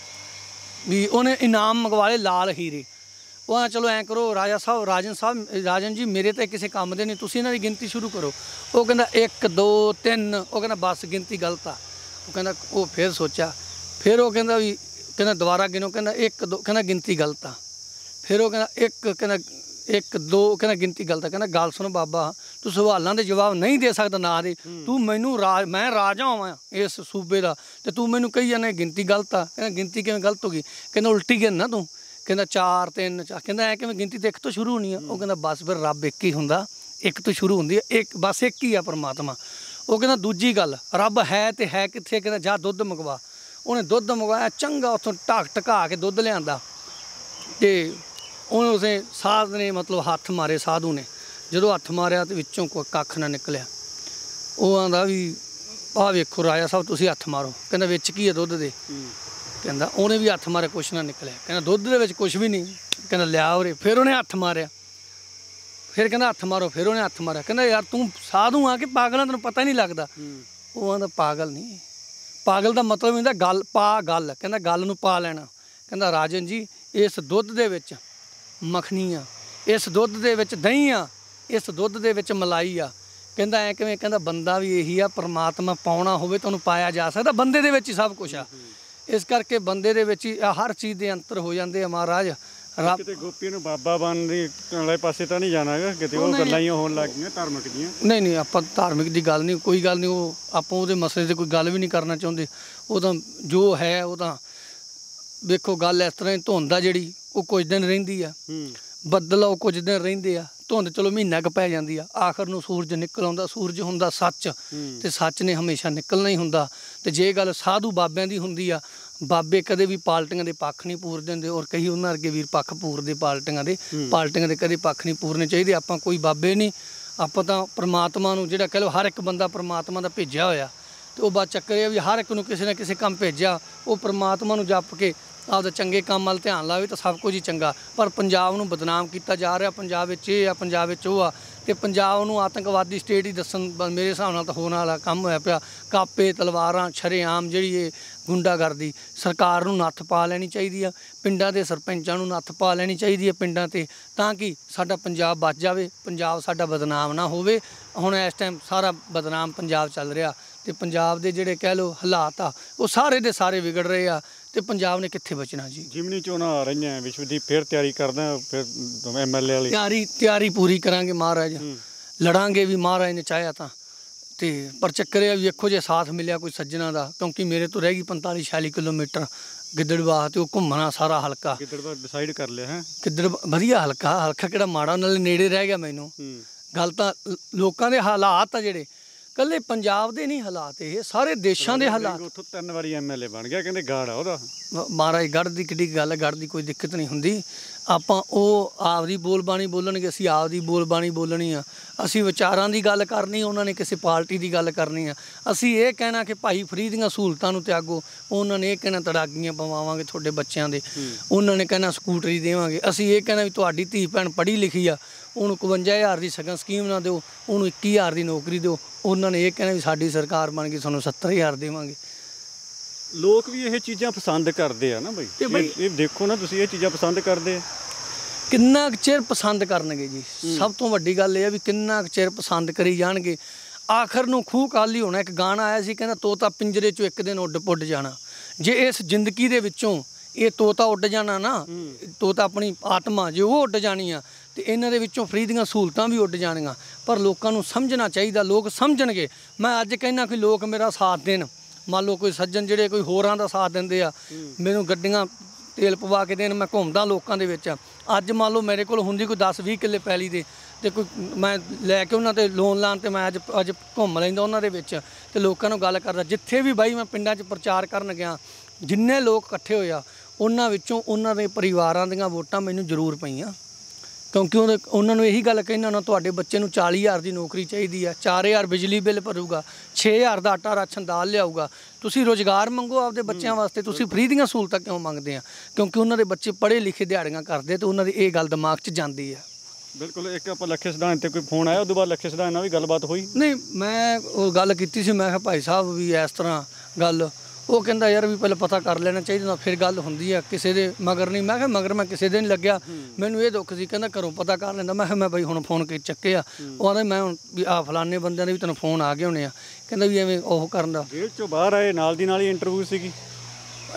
B: ਵੀ ਉਹਨੇ ਇਨਾਮ ਮੰਗਵਾ ਲਏ ਲਾਲ ਹੀਰੇ। ਉਹ ਆਂਦਾ ਚਲੋ ਐਂ ਕਰੋ ਰਾਜਨ ਜੀ ਮੇਰੇ ਤਾਂ ਕਿਸੇ ਕੰਮ ਦੇ ਨਹੀਂ, ਤੁਸੀਂ ਇਹਨਾਂ ਦੀ ਗਿਣਤੀ ਸ਼ੁਰੂ ਕਰੋ। ਉਹ ਕਹਿੰਦਾ 1 2 3। ਉਹ ਕਹਿੰਦਾ ਬਸ ਗਿਣਤੀ ਗਲਤ ਆ। ਉਹ ਕਹਿੰਦਾ ਉਹ ਫਿਰ ਸੋਚਿਆ, ਫਿਰ ਉਹ ਕਹਿੰਦਾ ਵੀ ਕਹਿੰਦਾ ਦੁਬਾਰਾ ਗਿਣੋ, ਕਹਿੰਦਾ 1 2, ਕਹਿੰਦਾ ਗਿਣਤੀ ਗਲਤ ਆ। ਫਿਰ ਉਹ ਕਹਿੰਦਾ 1, ਕਹਿੰਦਾ 1 2, ਕਹਿੰਦਾ ਗਿਣਤੀ ਗਲਤ ਆ। ਕਹਿੰਦਾ ਗੱਲ ਸੁਣ ਬਾਬਾ, ਤੂੰ ਸਵਾਲਾਂ ਦੇ ਜਵਾਬ ਨਹੀਂ ਦੇ ਸਕਦਾ ਨਾ ਦੇ, ਤੂੰ ਮੈਨੂੰ ਮੈਂ ਰਾਜਾ ਹਾਂ ਇਸ ਸੂਬੇ ਦਾ, ਤੇ ਤੂੰ ਮੈਨੂੰ ਕਹੀ ਜਾਂਦਾ ਗਿਣਤੀ ਗਲਤ ਆ। ਕਹਿੰਦਾ ਗਿਣਤੀ ਕਿਵੇਂ ਗਲਤ ਹੋ ਗਈ? ਕਹਿੰਦਾ ਉਲਟੀ ਗਿਣ ਨਾ ਤੂੰ। ਕਹਿੰਦਾ 4 3 4। ਕਹਿੰਦਾ ਐ ਕਿਵੇਂ ਗਿਣਤੀ ਤੇ 1 ਤੋਂ ਸ਼ੁਰੂ ਹੋਣੀ ਆ? ਉਹ ਕਹਿੰਦਾ ਬਸ ਫਿਰ ਰੱਬ ਇੱਕ ਹੀ ਹੁੰਦਾ, 1 ਤੋਂ ਸ਼ੁਰੂ ਹੁੰਦੀ ਹੈ, ਬਸ ਇੱਕ ਹੀ ਆ ਪਰਮਾਤਮਾ। ਉਹ ਕਹਿੰਦਾ ਦੂਜੀ ਗੱਲ, ਰੱਬ ਹੈ ਤੇ ਹੈ ਕਿੱਥੇ? ਕਹਿੰਦਾ ਜਾ ਦੁੱਧ ਮੰਗਵਾ। ਉਹਨੇ ਦੁੱਧ ਮੰਗਵਾਇਆ, ਚੰਗਾ ਉੱਥੋਂ ਢਕਾ ਕੇ ਦੁੱਧ ਲਿਆਂਦਾ, ਤੇ ਉਹਨੇ ਉਸੇ ਸਾਧ ਨੇ ਮਤਲਬ ਹੱਥ ਮਾਰੇ, ਸਾਧੂ ਨੇ ਜਦੋਂ ਹੱਥ ਮਾਰਿਆ ਤੇ ਵਿੱਚੋਂ ਕੋਈ ਕੱਖ ਨਾ ਨਿਕਲਿਆ। ਉਹ ਆਂਦਾ ਵੀ ਆਹ ਵੇਖੋ ਰਾਜਾ ਸਾਹਿਬ, ਤੁਸੀਂ ਹੱਥ ਮਾਰੋ। ਕਹਿੰਦਾ ਵਿੱਚ ਕੀ ਹੈ ਦੁੱਧ ਦੇ? ਕਹਿੰਦਾ ਉਹਨੇ ਵੀ ਹੱਥ ਮਾਰਿਆ, ਕੁਛ ਨਾ ਨਿਕਲਿਆ। ਕਹਿੰਦਾ ਦੁੱਧ ਦੇ ਵਿੱਚ ਕੁਛ ਵੀ ਨਹੀਂ। ਕਹਿੰਦਾ ਲਿਆ ਉਰੇ। ਫਿਰ ਉਹਨੇ ਹੱਥ ਮਾਰਿਆ, ਫਿਰ ਕਹਿੰਦਾ ਹੱਥ ਮਾਰੋ। ਫਿਰ ਉਹਨੇ ਹੱਥ ਮਾਰਿਆ। ਕਹਿੰਦਾ ਯਾਰ ਤੂੰ ਸਾਧੂ ਆ ਕਿ ਪਾਗਲਾਂ, ਤੈਨੂੰ ਪਤਾ ਨਹੀਂ ਲੱਗਦਾ? ਉਹ ਆਂਦਾ ਪਾਗਲ ਨਹੀਂ, ਪਾਗਲ ਦਾ ਮਤਲਬ ਹੁੰਦਾ ਗੱਲ ਪਾ ਗੱਲ। ਕਹਿੰਦਾ ਗੱਲ ਨੂੰ ਪਾ ਲੈਣਾ। ਕਹਿੰਦਾ ਰਾਜਨ ਜੀ, ਇਸ ਦੁੱਧ ਦੇ ਵਿੱਚ ਮੱਖਣੀ ਆ, ਇਸ ਦੁੱਧ ਦੇ ਵਿੱਚ ਦਹੀਂ ਆ, ਇਸ ਦੁੱਧ ਦੇ ਵਿੱਚ ਮਲਾਈ ਆ। ਕਹਿੰਦਾ ਐ ਕਿਵੇਂ? ਕਹਿੰਦਾ ਬੰਦਾ ਵੀ ਇਹੀ ਆ, ਪਰਮਾਤਮਾ ਪਾਉਣਾ ਹੋਵੇ ਤਾਂ ਉਹਨੂੰ ਪਾਇਆ ਜਾ ਸਕਦਾ, ਬੰਦੇ ਦੇ ਵਿੱਚ ਹੀ ਸਭ ਕੁਛ ਆ। ਇਸ ਕਰਕੇ ਬੰਦੇ ਦੇ ਵਿੱਚ ਹੀ ਹਰ ਚੀਜ਼ ਦੇ ਅੰਤਰ ਹੋ ਜਾਂਦੇ ਆ ਮਹਾਰਾਜ।
A: ਕਿਤੇ ਗੋਪੀ ਨੂੰ ਬਾਬਾ ਬਣਨ ਦੀ ਵਾਲੇ ਪਾਸੇ ਤਾਂ ਨਹੀਂ ਜਾਣਾ ਹੈਗਾ, ਕਿਤੇ ਉਹ ਗੱਲਾਂ ਹੀ ਹੋਣ ਲੱਗ ਗਈਆਂ ਧਾਰਮਿਕ ਦੀਆਂ।
B: ਨਹੀਂ ਆਪਾਂ ਧਾਰਮਿਕ ਦੀ ਗੱਲ ਨਹੀਂ, ਕੋਈ ਗੱਲ ਨਹੀਂ, ਉਹ ਆਪਾਂ ਉਹਦੇ ਮਸਲੇ 'ਤੇ ਕੋਈ ਗੱਲ ਵੀ ਨਹੀਂ ਕਰਨਾ ਚਾਹੁੰਦੇ। ਉਹ ਤਾਂ ਜੋ ਹੈ, ਉਹ ਤਾਂ ਵੇਖੋ ਗੱਲ ਇਸ ਤਰ੍ਹਾਂ, ਧੁੰਦ ਆ ਜਿਹੜੀ ਉਹ ਕੁਝ ਦਿਨ ਰਹਿੰਦੀ ਆ, ਬੱਦਲ ਉਹ ਕੁਝ ਦਿਨ ਰਹਿੰਦੇ ਆ, ਧੁੰਦ ਚਲੋ ਮਹੀਨਾ ਕੁ ਪੈ ਜਾਂਦੀ ਆ, ਆਖਰ ਨੂੰ ਸੂਰਜ ਨਿਕਲ ਆਉਂਦਾ। ਸੂਰਜ ਹੁੰਦਾ ਸੱਚ, ਤੇ ਸੱਚ ਨੇ ਹਮੇਸ਼ਾ ਨਿਕਲਣਾ ਹੀ ਹੁੰਦਾ। ਤੇ ਜੇ ਗੱਲ ਸਾਧੂ ਬਾਬਿਆਂ ਦੀ ਹੁੰਦੀ ਆ, ਬਾਬੇ ਕਦੇ ਵੀ ਪਾਰਟੀਆਂ ਦੇ ਪੱਖ ਨਹੀਂ ਪੂਰਦੇ ਹੁੰਦੇ, ਔਰ ਕਈ ਉਹਨਾਂ ਵਰਗੇ ਵੀਰ ਪੱਖ ਪੂਰਦੇ ਪਾਰਟੀਆਂ ਦੇ ਕਦੇ ਪੱਖ ਨਹੀਂ ਪੂਰਨੇ ਚਾਹੀਦੇ। ਆਪਾਂ ਕੋਈ ਬਾਬੇ ਨਹੀਂ, ਆਪਾਂ ਤਾਂ ਪ੍ਰਮਾਤਮਾ ਨੂੰ ਜਿਹੜਾ ਕਹਿ ਲਓ, ਹਰ ਇੱਕ ਬੰਦਾ ਪ੍ਰਮਾਤਮਾ ਦਾ ਭੇਜਿਆ ਹੋਇਆ, ਤੇ ਉਹ ਬਾਤ ਚੱਕਰ ਇਹ ਵੀ ਹਰ ਇੱਕ ਨੂੰ ਕਿਸੇ ਨਾ ਕਿਸੇ ਕੰਮ ਭੇਜਿਆ, ਉਹ ਪ੍ਰਮਾਤਮਾ ਨੂੰ ਜਪ ਕੇ ਆਪਦਾ ਚੰਗੇ ਕੰਮ ਵੱਲ ਧਿਆਨ ਲਾਵੇ ਤਾਂ ਸਭ ਕੁਝ ਹੀ ਚੰਗਾ। ਪਰ ਪੰਜਾਬ ਨੂੰ ਬਦਨਾਮ ਕੀਤਾ ਜਾ ਰਿਹਾ, ਪੰਜਾਬ ਵਿੱਚ ਇਹ ਆ, ਪੰਜਾਬ ਵਿੱਚ ਉਹ ਆ, ਤੇ ਪੰਜਾਬ ਨੂੰ ਆਤੰਕਵਾਦੀ ਸਟੇਟ ਹੀ ਦੱਸਣ ਮੇਰੇ ਹਿਸਾਬ ਨਾਲ ਤਾਂ ਹੋਣ ਵਾਲਾ ਕੰਮ ਹੋਇਆ ਪਿਆ। ਕਾਪੇ ਤਲਵਾਰਾਂ ਸ਼ਰੇਆਮ ਜਿਹੜੀ ਇਹ ਗੁੰਡਾਗਰਦੀ, ਸਰਕਾਰ ਨੂੰ ਨੱਥ ਪਾ ਲੈਣੀ ਚਾਹੀਦੀ ਆ, ਪਿੰਡਾਂ ਦੇ ਸਰਪੰਚਾਂ ਨੂੰ ਨੱਥ ਪਾ ਲੈਣੀ ਚਾਹੀਦੀ ਹੈ ਪਿੰਡਾਂ 'ਤੇ, ਤਾਂ ਕਿ ਸਾਡਾ ਪੰਜਾਬ ਬਚ ਜਾਵੇ, ਪੰਜਾਬ ਸਾਡਾ ਬਦਨਾਮ ਨਾ ਹੋਵੇ। ਹੁਣ ਇਸ ਟਾਈਮ ਸਾਰਾ ਬਦਨਾਮ ਪੰਜਾਬ ਚੱਲ ਰਿਹਾ, ਤੇ ਪੰਜਾਬ ਦੇ ਜਿਹੜੇ ਕਹਿ ਲਓ ਹਾਲਾਤ ਆ ਉਹ ਸਾਰੇ ਦੇ ਸਾਰੇ ਵਿਗੜ ਰਹੇ ਆ, ਤੇ ਪੰਜਾਬ ਨੇ ਕਿੱਥੇ ਬਚਣਾ ਜੀ।
A: ਜਿਮਨੀ ਚੋਣਾਂ ਆ ਰਹੀਆਂ, ਵਿਸ਼ਵਦੀਪ ਫਿਰ ਤਿਆਰੀ ਕਰਦਾ, ਫਿਰ MLA ਵਾਲੀ
B: ਤਿਆਰੀ ਪੂਰੀ ਕਰਾਂਗੇ ਮਹਾਰਾਜ, ਲੜਾਂਗੇ ਵੀ ਮਹਾਰਾਜ ਨੇ ਚਾਹਿਆ ਤਾਂ। ਤੇ ਪਰ ਚੱਕਰ ਇਹ ਵੇਖੋ ਜੇ ਸਾਥ ਮਿਲਿਆ ਕੋਈ ਸੱਜਣਾ ਦਾ, ਕਿਉਂਕਿ ਮੇਰੇ ਤੋਂ ਰਹਿ ਗਈ 45 46 ਕਿਲੋਮੀਟਰ ਗਿੱਦੜਬਾਹਾ, ਤੇ ਉਹ ਘੁੰਮਣਾ ਸਾਰਾ ਹਲਕਾ।
A: ਗਿੱਦੜਬਾਹਾ ਡਿਸਾਈਡ ਕਰ ਲਿਆ ਹੈ?
B: ਗਿੱਦੜ ਵਧੀਆ ਹਲਕਾ ਕਿਹੜਾ ਮਾੜਾ, ਨਾਲੇ ਨੇੜੇ ਰਹਿ ਗਿਆ ਮੈਨੂੰ। ਗੱਲ ਤਾਂ ਲੋਕਾਂ ਦੇ ਹਾਲਾਤ ਆ ਜਿਹੜੇ, ਕੱਲੇ ਪੰਜਾਬ ਦੇ ਨਹੀਂ ਹਾਲਾਤ, ਇਹ ਸਾਰੇ ਦੇਸ਼ਾਂ ਦੇ ਹਾਲਾਤ।
A: ਉੱਥੋਂ 3 ਵਾਰੀ MLA ਬਣ ਗਿਆ, ਕਹਿੰਦੇ ਗਾੜ ਆ ਉਹਦਾ।
B: ਮਹਾਰਾਜ ਗੜ੍ਹ ਦੀ ਕਿੱਡੀ ਗੱਲ ਹੈ, ਗੜ੍ਹ ਦੀ ਕੋਈ ਦਿੱਕਤ ਨਹੀਂ ਹੁੰਦੀ। ਆਪਾਂ ਉਹ ਆਪਦੀ ਬੋਲਬਾਣੀ ਬੋਲਣਗੇ, ਅਸੀਂ ਆਪਦੀ ਬੋਲਬਾਣੀ ਬੋਲਣੀ ਆ। ਅਸੀਂ ਵਿਚਾਰਾਂ ਦੀ ਗੱਲ ਕਰਨੀ, ਉਹਨਾਂ ਨੇ ਕਿਸੇ ਪਾਰਟੀ ਦੀ ਗੱਲ ਕਰਨੀ ਆ। ਅਸੀਂ ਇਹ ਕਹਿਣਾ ਕਿ ਭਾਈ ਫਰੀ ਦੀਆਂ ਸਹੂਲਤਾਂ ਨੂੰ ਤਿਆਗੋ, ਉਹਨਾਂ ਨੇ ਇਹ ਕਹਿਣਾ ਤੜਾਗੀਆਂ ਪਵਾਵਾਂਗੇ ਤੁਹਾਡੇ ਬੱਚਿਆਂ ਦੇ, ਉਹਨਾਂ ਨੇ ਕਹਿਣਾ ਸਕੂਟਰੀ ਦੇਵਾਂਗੇ। ਅਸੀਂ ਇਹ ਕਹਿਣਾ ਵੀ ਤੁਹਾਡੀ ਧੀ ਭੈਣ ਪੜ੍ਹੀ ਲਿਖੀ ਆ, ਉਹਨੂੰ 52,000 ਦੀ ਸਗਨ ਸਕੀਮ ਨਾ ਦਿਓ, ਉਹਨੂੰ 21,000 ਦੀ ਨੌਕਰੀ ਦਿਓ। ਉਹਨਾਂ ਨੇ ਇਹ ਕਹਿਣਾ ਵੀ ਸਾਡੀ ਸਰਕਾਰ ਬਣ ਗਈ, ਤੁਹਾਨੂੰ 70,000 ਦੇਵਾਂਗੇ।
A: ਲੋਕ ਵੀ ਇਹ ਚੀਜ਼ਾਂ ਪਸੰਦ ਕਰਦੇ ਆ ਨਾ ਬਈ, ਇਹ ਦੇਖੋ ਨਾ ਤੁਸੀਂ, ਇਹ ਚੀਜ਼ਾਂ ਪਸੰਦ ਕਰਦੇ ਆ।
B: ਕਿੰਨਾ ਕੁ ਚਿਰ ਪਸੰਦ ਕਰਨਗੇ ਜੀ? ਸਭ ਤੋਂ ਵੱਡੀ ਗੱਲ ਇਹ ਆ ਵੀ ਕਿੰਨਾ ਕੁ ਚਿਰ ਪਸੰਦ ਕਰੀ ਜਾਣਗੇ। ਆਖਰ ਨੂੰ ਖੂਹ ਖਾਲੀ ਹੋਣਾ। ਇੱਕ ਗਾਣਾ ਆਇਆ ਸੀ, ਕਹਿੰਦਾ ਤੋਤਾ ਪਿੰਜਰੇ 'ਚੋਂ ਇੱਕ ਦਿਨ ਉੱਡ ਪੁੱਡ ਜਾਣਾ। ਜੇ ਇਸ ਜ਼ਿੰਦਗੀ ਦੇ ਵਿੱਚੋਂ ਇਹ ਤੋਤਾ ਉੱਡ ਜਾਣਾ ਨਾ, ਤੋਤਾ ਆਪਣੀ ਆਤਮਾ ਜੇ ਉਹ ਉੱਡ ਜਾਣੀ ਆ, ਤੇ ਇਹਨਾਂ ਦੇ ਵਿੱਚੋਂ ਫਰੀ ਦੀਆਂ ਸਹੂਲਤਾਂ ਵੀ ਉੱਡ ਜਾਣੀਆਂ। ਪਰ ਲੋਕਾਂ ਨੂੰ ਸਮਝਣਾ ਚਾਹੀਦਾ, ਲੋਕ ਸਮਝਣਗੇ। ਮੈਂ ਅੱਜ ਕਹਿੰਦਾ ਕਿ ਲੋਕ ਮੇਰਾ ਸਾਥ ਦੇਣ। ਮੰਨ ਲਓ ਕੋਈ ਸੱਜਣ ਜਿਹੜੇ ਕੋਈ ਹੋਰਾਂ ਦਾ ਸਾਥ ਦਿੰਦੇ ਆ, ਮੈਨੂੰ ਗੱਡੀਆਂ ਤੇਲ ਪਵਾ ਕੇ ਦੇਣ, ਮੈਂ ਘੁੰਮਦਾ ਲੋਕਾਂ ਦੇ ਵਿੱਚ। ਅੱਜ ਮੰਨ ਲਓ ਮੇਰੇ ਕੋਲ ਹੁੰਦੀ ਕੋਈ 10-20 ਕਿੱਲੇ ਪੈਲੀ ਦੇ, ਤੇ ਕੋਈ ਮੈਂ ਲੈ ਕੇ ਉਹਨਾਂ 'ਤੇ ਲੋਨ ਲਾਉਣ, ਤੇ ਮੈਂ ਅੱਜ ਘੁੰਮ ਲੈਂਦਾ ਉਹਨਾਂ ਦੇ ਵਿੱਚ, ਤੇ ਲੋਕਾਂ ਨੂੰ ਗੱਲ ਕਰਦਾ। ਜਿੱਥੇ ਵੀ ਬਾਈ ਮੈਂ ਪਿੰਡਾਂ 'ਚ ਪ੍ਰਚਾਰ ਕਰਨ ਗਿਆ, ਜਿੰਨੇ ਲੋਕ ਇਕੱਠੇ ਹੋਏ ਆ, ਉਹਨਾਂ ਵਿੱਚੋਂ ਉਹਨਾਂ ਦੇ ਪਰਿਵਾਰਾਂ ਦੀਆਂ ਵੋਟਾਂ ਮੈਨੂੰ ਜ਼ਰੂਰ ਪਈਆਂ, ਕਿਉਂਕਿ ਉਹਨਾਂ ਨੂੰ ਇਹੀ ਗੱਲ ਕਹਿੰਦਾ ਨਾ, ਤੁਹਾਡੇ ਬੱਚੇ ਨੂੰ 40,000 ਦੀ ਨੌਕਰੀ ਚਾਹੀਦੀ ਆ, 4,000 ਬਿਜਲੀ ਬਿੱਲ ਭਰੂਗਾ, 6,000 ਦਾ ਆਟਾ ਰਾਸ਼ਨ ਦਾਲ ਲਿਆਊਗਾ। ਤੁਸੀਂ ਰੁਜ਼ਗਾਰ ਮੰਗੋ ਆਪਦੇ ਬੱਚਿਆਂ ਵਾਸਤੇ, ਤੁਸੀਂ ਫਰੀ ਦੀਆਂ ਸਹੂਲਤਾਂ ਕਿਉਂ ਮੰਗਦੇ ਆ? ਕਿਉਂਕਿ ਉਹਨਾਂ ਦੇ ਬੱਚੇ ਪੜ੍ਹੇ ਲਿਖੇ ਦਿਹਾੜੀਆਂ ਕਰਦੇ, ਤੇ ਉਹਨਾਂ ਦੀ ਇਹ ਗੱਲ ਦਿਮਾਗ 'ਚ ਜਾਂਦੀ ਆ।
A: ਬਿਲਕੁਲ। ਇੱਕ ਆਪਾਂ ਲੱਖੇ ਸਿਧਾਂਤ 'ਤੇ ਕੋਈ ਫੋਨ ਆਇਆ, ਉਦੋਂ ਬਾਅਦ ਲੱਖੇ ਸਿਧਾਂਤ ਨਾਲ ਵੀ ਗੱਲਬਾਤ ਹੋਈ?
B: ਨਹੀਂ, ਮੈਂ ਉਹ ਗੱਲ ਕੀਤੀ ਸੀ, ਮੈਂ ਕਿਹਾ ਭਾਈ ਸਾਹਿਬ ਵੀ ਇਸ ਤਰ੍ਹਾਂ ਗੱਲ, ਉਹ ਕਹਿੰਦਾ ਯਾਰ ਵੀ ਪਹਿਲਾਂ ਪਤਾ ਕਰ ਲੈਣਾ ਚਾਹੀਦਾ, ਫਿਰ ਗੱਲ ਹੁੰਦੀ ਆ, ਕਿਸੇ ਦੇ ਮਗਰ ਨਹੀਂ। ਮੈਂ ਕਿਹਾ ਮਗਰ ਮੈਂ ਕਿਸੇ ਦੇ ਨਹੀਂ ਲੱਗਿਆ, ਮੈਨੂੰ ਇਹ ਦੁੱਖ ਸੀ। ਕਹਿੰਦਾ ਘਰੋਂ ਪਤਾ ਕਰ ਲੈਂਦਾ। ਮੈਂ ਕਿਹਾ ਮੈਂ ਬਈ ਹੁਣ ਫੋਨ ਕੇ ਚੱਕੇ ਆ। ਉਹ ਆਂਦਾ ਮੈਂ ਹੁਣ ਵੀ ਆਹ ਫਲਾਣੇ ਬੰਦਿਆਂ ਦੇ ਵੀ ਤੈਨੂੰ ਫੋਨ ਆ ਗਏ ਹੋਣੇ ਆ। ਕਹਿੰਦਾ ਵੀ ਐਵੇਂ ਉਹ ਕਰਨ ਦਾ।
A: ਜੇਲ੍ਹ 'ਚੋਂ ਬਾਹਰ ਆਏ ਨਾਲ ਦੀ ਨਾਲ ਹੀ ਇੰਟਰਵਿਊ ਸੀਗੀ?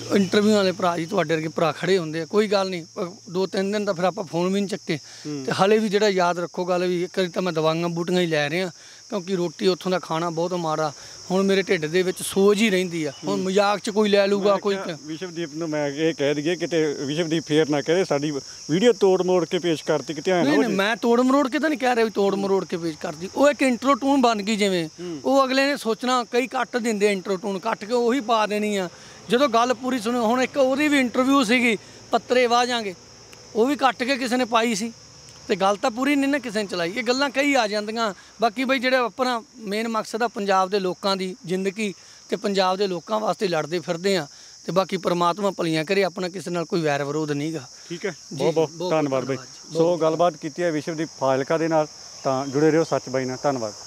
B: ਇੰਟਰਵਿਊ ਵਾਲੇ ਭਰਾ ਜੀ ਤੁਹਾਡੇ ਵਰਗੇ ਭਰਾ ਖੜੇ ਹੁੰਦੇ ਆ, ਕੋਈ ਗੱਲ ਨਹੀਂ 2-3 ਦਿਨ ਤਾਂ ਫਿਰ ਆਪਾਂ ਫੋਨ ਵੀ ਨਹੀਂ ਚੱਕੇ। ਤੇ ਹਾਲੇ ਵੀ ਜਿਹੜਾ ਯਾਦ ਰੱਖੋ ਗੱਲ ਵੀ, ਇੱਕ ਵਾਰੀ ਤਾਂ ਮੈਂ ਦਵਾਈਆਂ ਬੂਟੀਆਂ ਹੀ ਲੈ ਰਿਹਾ ਕਿਉਂਕਿ ਰੋਟੀ ਉੱਥੋਂ ਦਾ ਖਾਣਾ ਬਹੁਤ ਮਾੜਾ। ਹੁਣ ਮੇਰੇ ਢਿੱਡ ਦੇ ਵਿੱਚ ਸੋਜ ਹੀ ਰਹਿੰਦੀ ਆ। ਹੁਣ ਮਜ਼ਾਕ 'ਚ ਕੋਈ ਲੈ ਲੂਗਾ ਕੋਈ।
A: ਵਿਸ਼ਵਦੀਪ ਨੂੰ ਮੈਂ ਇਹ ਕਹਿ ਦਈਏ ਕਿਤੇ ਵਿਸ਼ਵਦੀਪ ਫੇਰ ਨਾ ਕਹੇ ਸਾਡੀ ਵੀਡੀਓ ਤੋੜ ਮੋੜ ਕੇ ਪੇਸ਼ ਕਰਤੀ, ਕਿਤੇ ਐਂ ਨਾ ਹੋ
B: ਨਹੀਂ, ਮੈਂ ਤੋੜ ਮਰੋੜ ਕੇ ਤਾਂ ਨਹੀਂ ਕਹਿ ਰਿਹਾ ਵੀ ਤੋੜ ਮਰੋੜ ਕੇ ਪੇਸ਼ ਕਰਦੀ। ਉਹ ਇੱਕ ਇੰਟਰੋ ਟੂਨ ਬਣ ਗਈ ਜਿਵੇਂ, ਉਹ ਅਗਲੇ ਨੇ ਸੋਚਣਾ ਕਈ ਕੱਟ ਦਿੰਦੇ ਇੰਟਰੋ ਟੂਨ, ਕੱਟ ਕੇ ਉਹੀ ਪਾ ਦੇਣੀ ਆ। ਜਦੋਂ ਗੱਲ ਪੂਰੀ ਸੁਣੋ, ਹੁਣ ਇੱਕ ਉਹਦੀ ਵੀ ਇੰਟਰਵਿਊ ਸੀਗੀ ਪੱਤਰੇ ਵਾਹ ਜਾਂਗੇ, ਉਹ ਵੀ ਕੱਟ ਕੇ ਕਿਸੇ ਨੇ ਪਾਈ ਸੀ ਤੇ ਗੱਲ ਤਾਂ ਪੂਰੀ ਨਹੀਂ ਨਾ ਕਿਸੇ ਨੇ ਚਲਾਈ। ਇਹ ਗੱਲਾਂ ਕਈ ਆ ਜਾਂਦੀਆਂ। ਬਾਕੀ ਬਈ ਜਿਹੜਾ ਆਪਣਾ ਮੇਨ ਮਕਸਦ ਆ ਪੰਜਾਬ ਦੇ ਲੋਕਾਂ ਦੀ ਜ਼ਿੰਦਗੀ ਤੇ ਪੰਜਾਬ ਦੇ ਲੋਕਾਂ ਵਾਸਤੇ ਲੜਦੇ ਫਿਰਦੇ ਆ। ਤੇ ਬਾਕੀ ਪਰਮਾਤਮਾ ਭਲੀਆਂ ਕਰੇ, ਆਪਣਾ ਕਿਸੇ ਨਾਲ ਕੋਈ ਵੈਰ ਵਿਰੋਧ ਨਹੀਂਗਾ।
A: ਠੀਕ ਹੈ, ਬਹੁਤ ਬਹੁਤ ਧੰਨਵਾਦ ਬਈ। ਸੋ ਗੱਲਬਾਤ ਕੀਤੀ ਹੈ ਵਿਸ਼ਵਦੀਪ ਫਾਜ਼ਿਲਕਾ ਦੇ ਨਾਲ, ਤਾਂ ਜੁੜੇ ਰਹੋ ਸੱਚ ਬਾਈ ਨਾਲ। ਧੰਨਵਾਦ।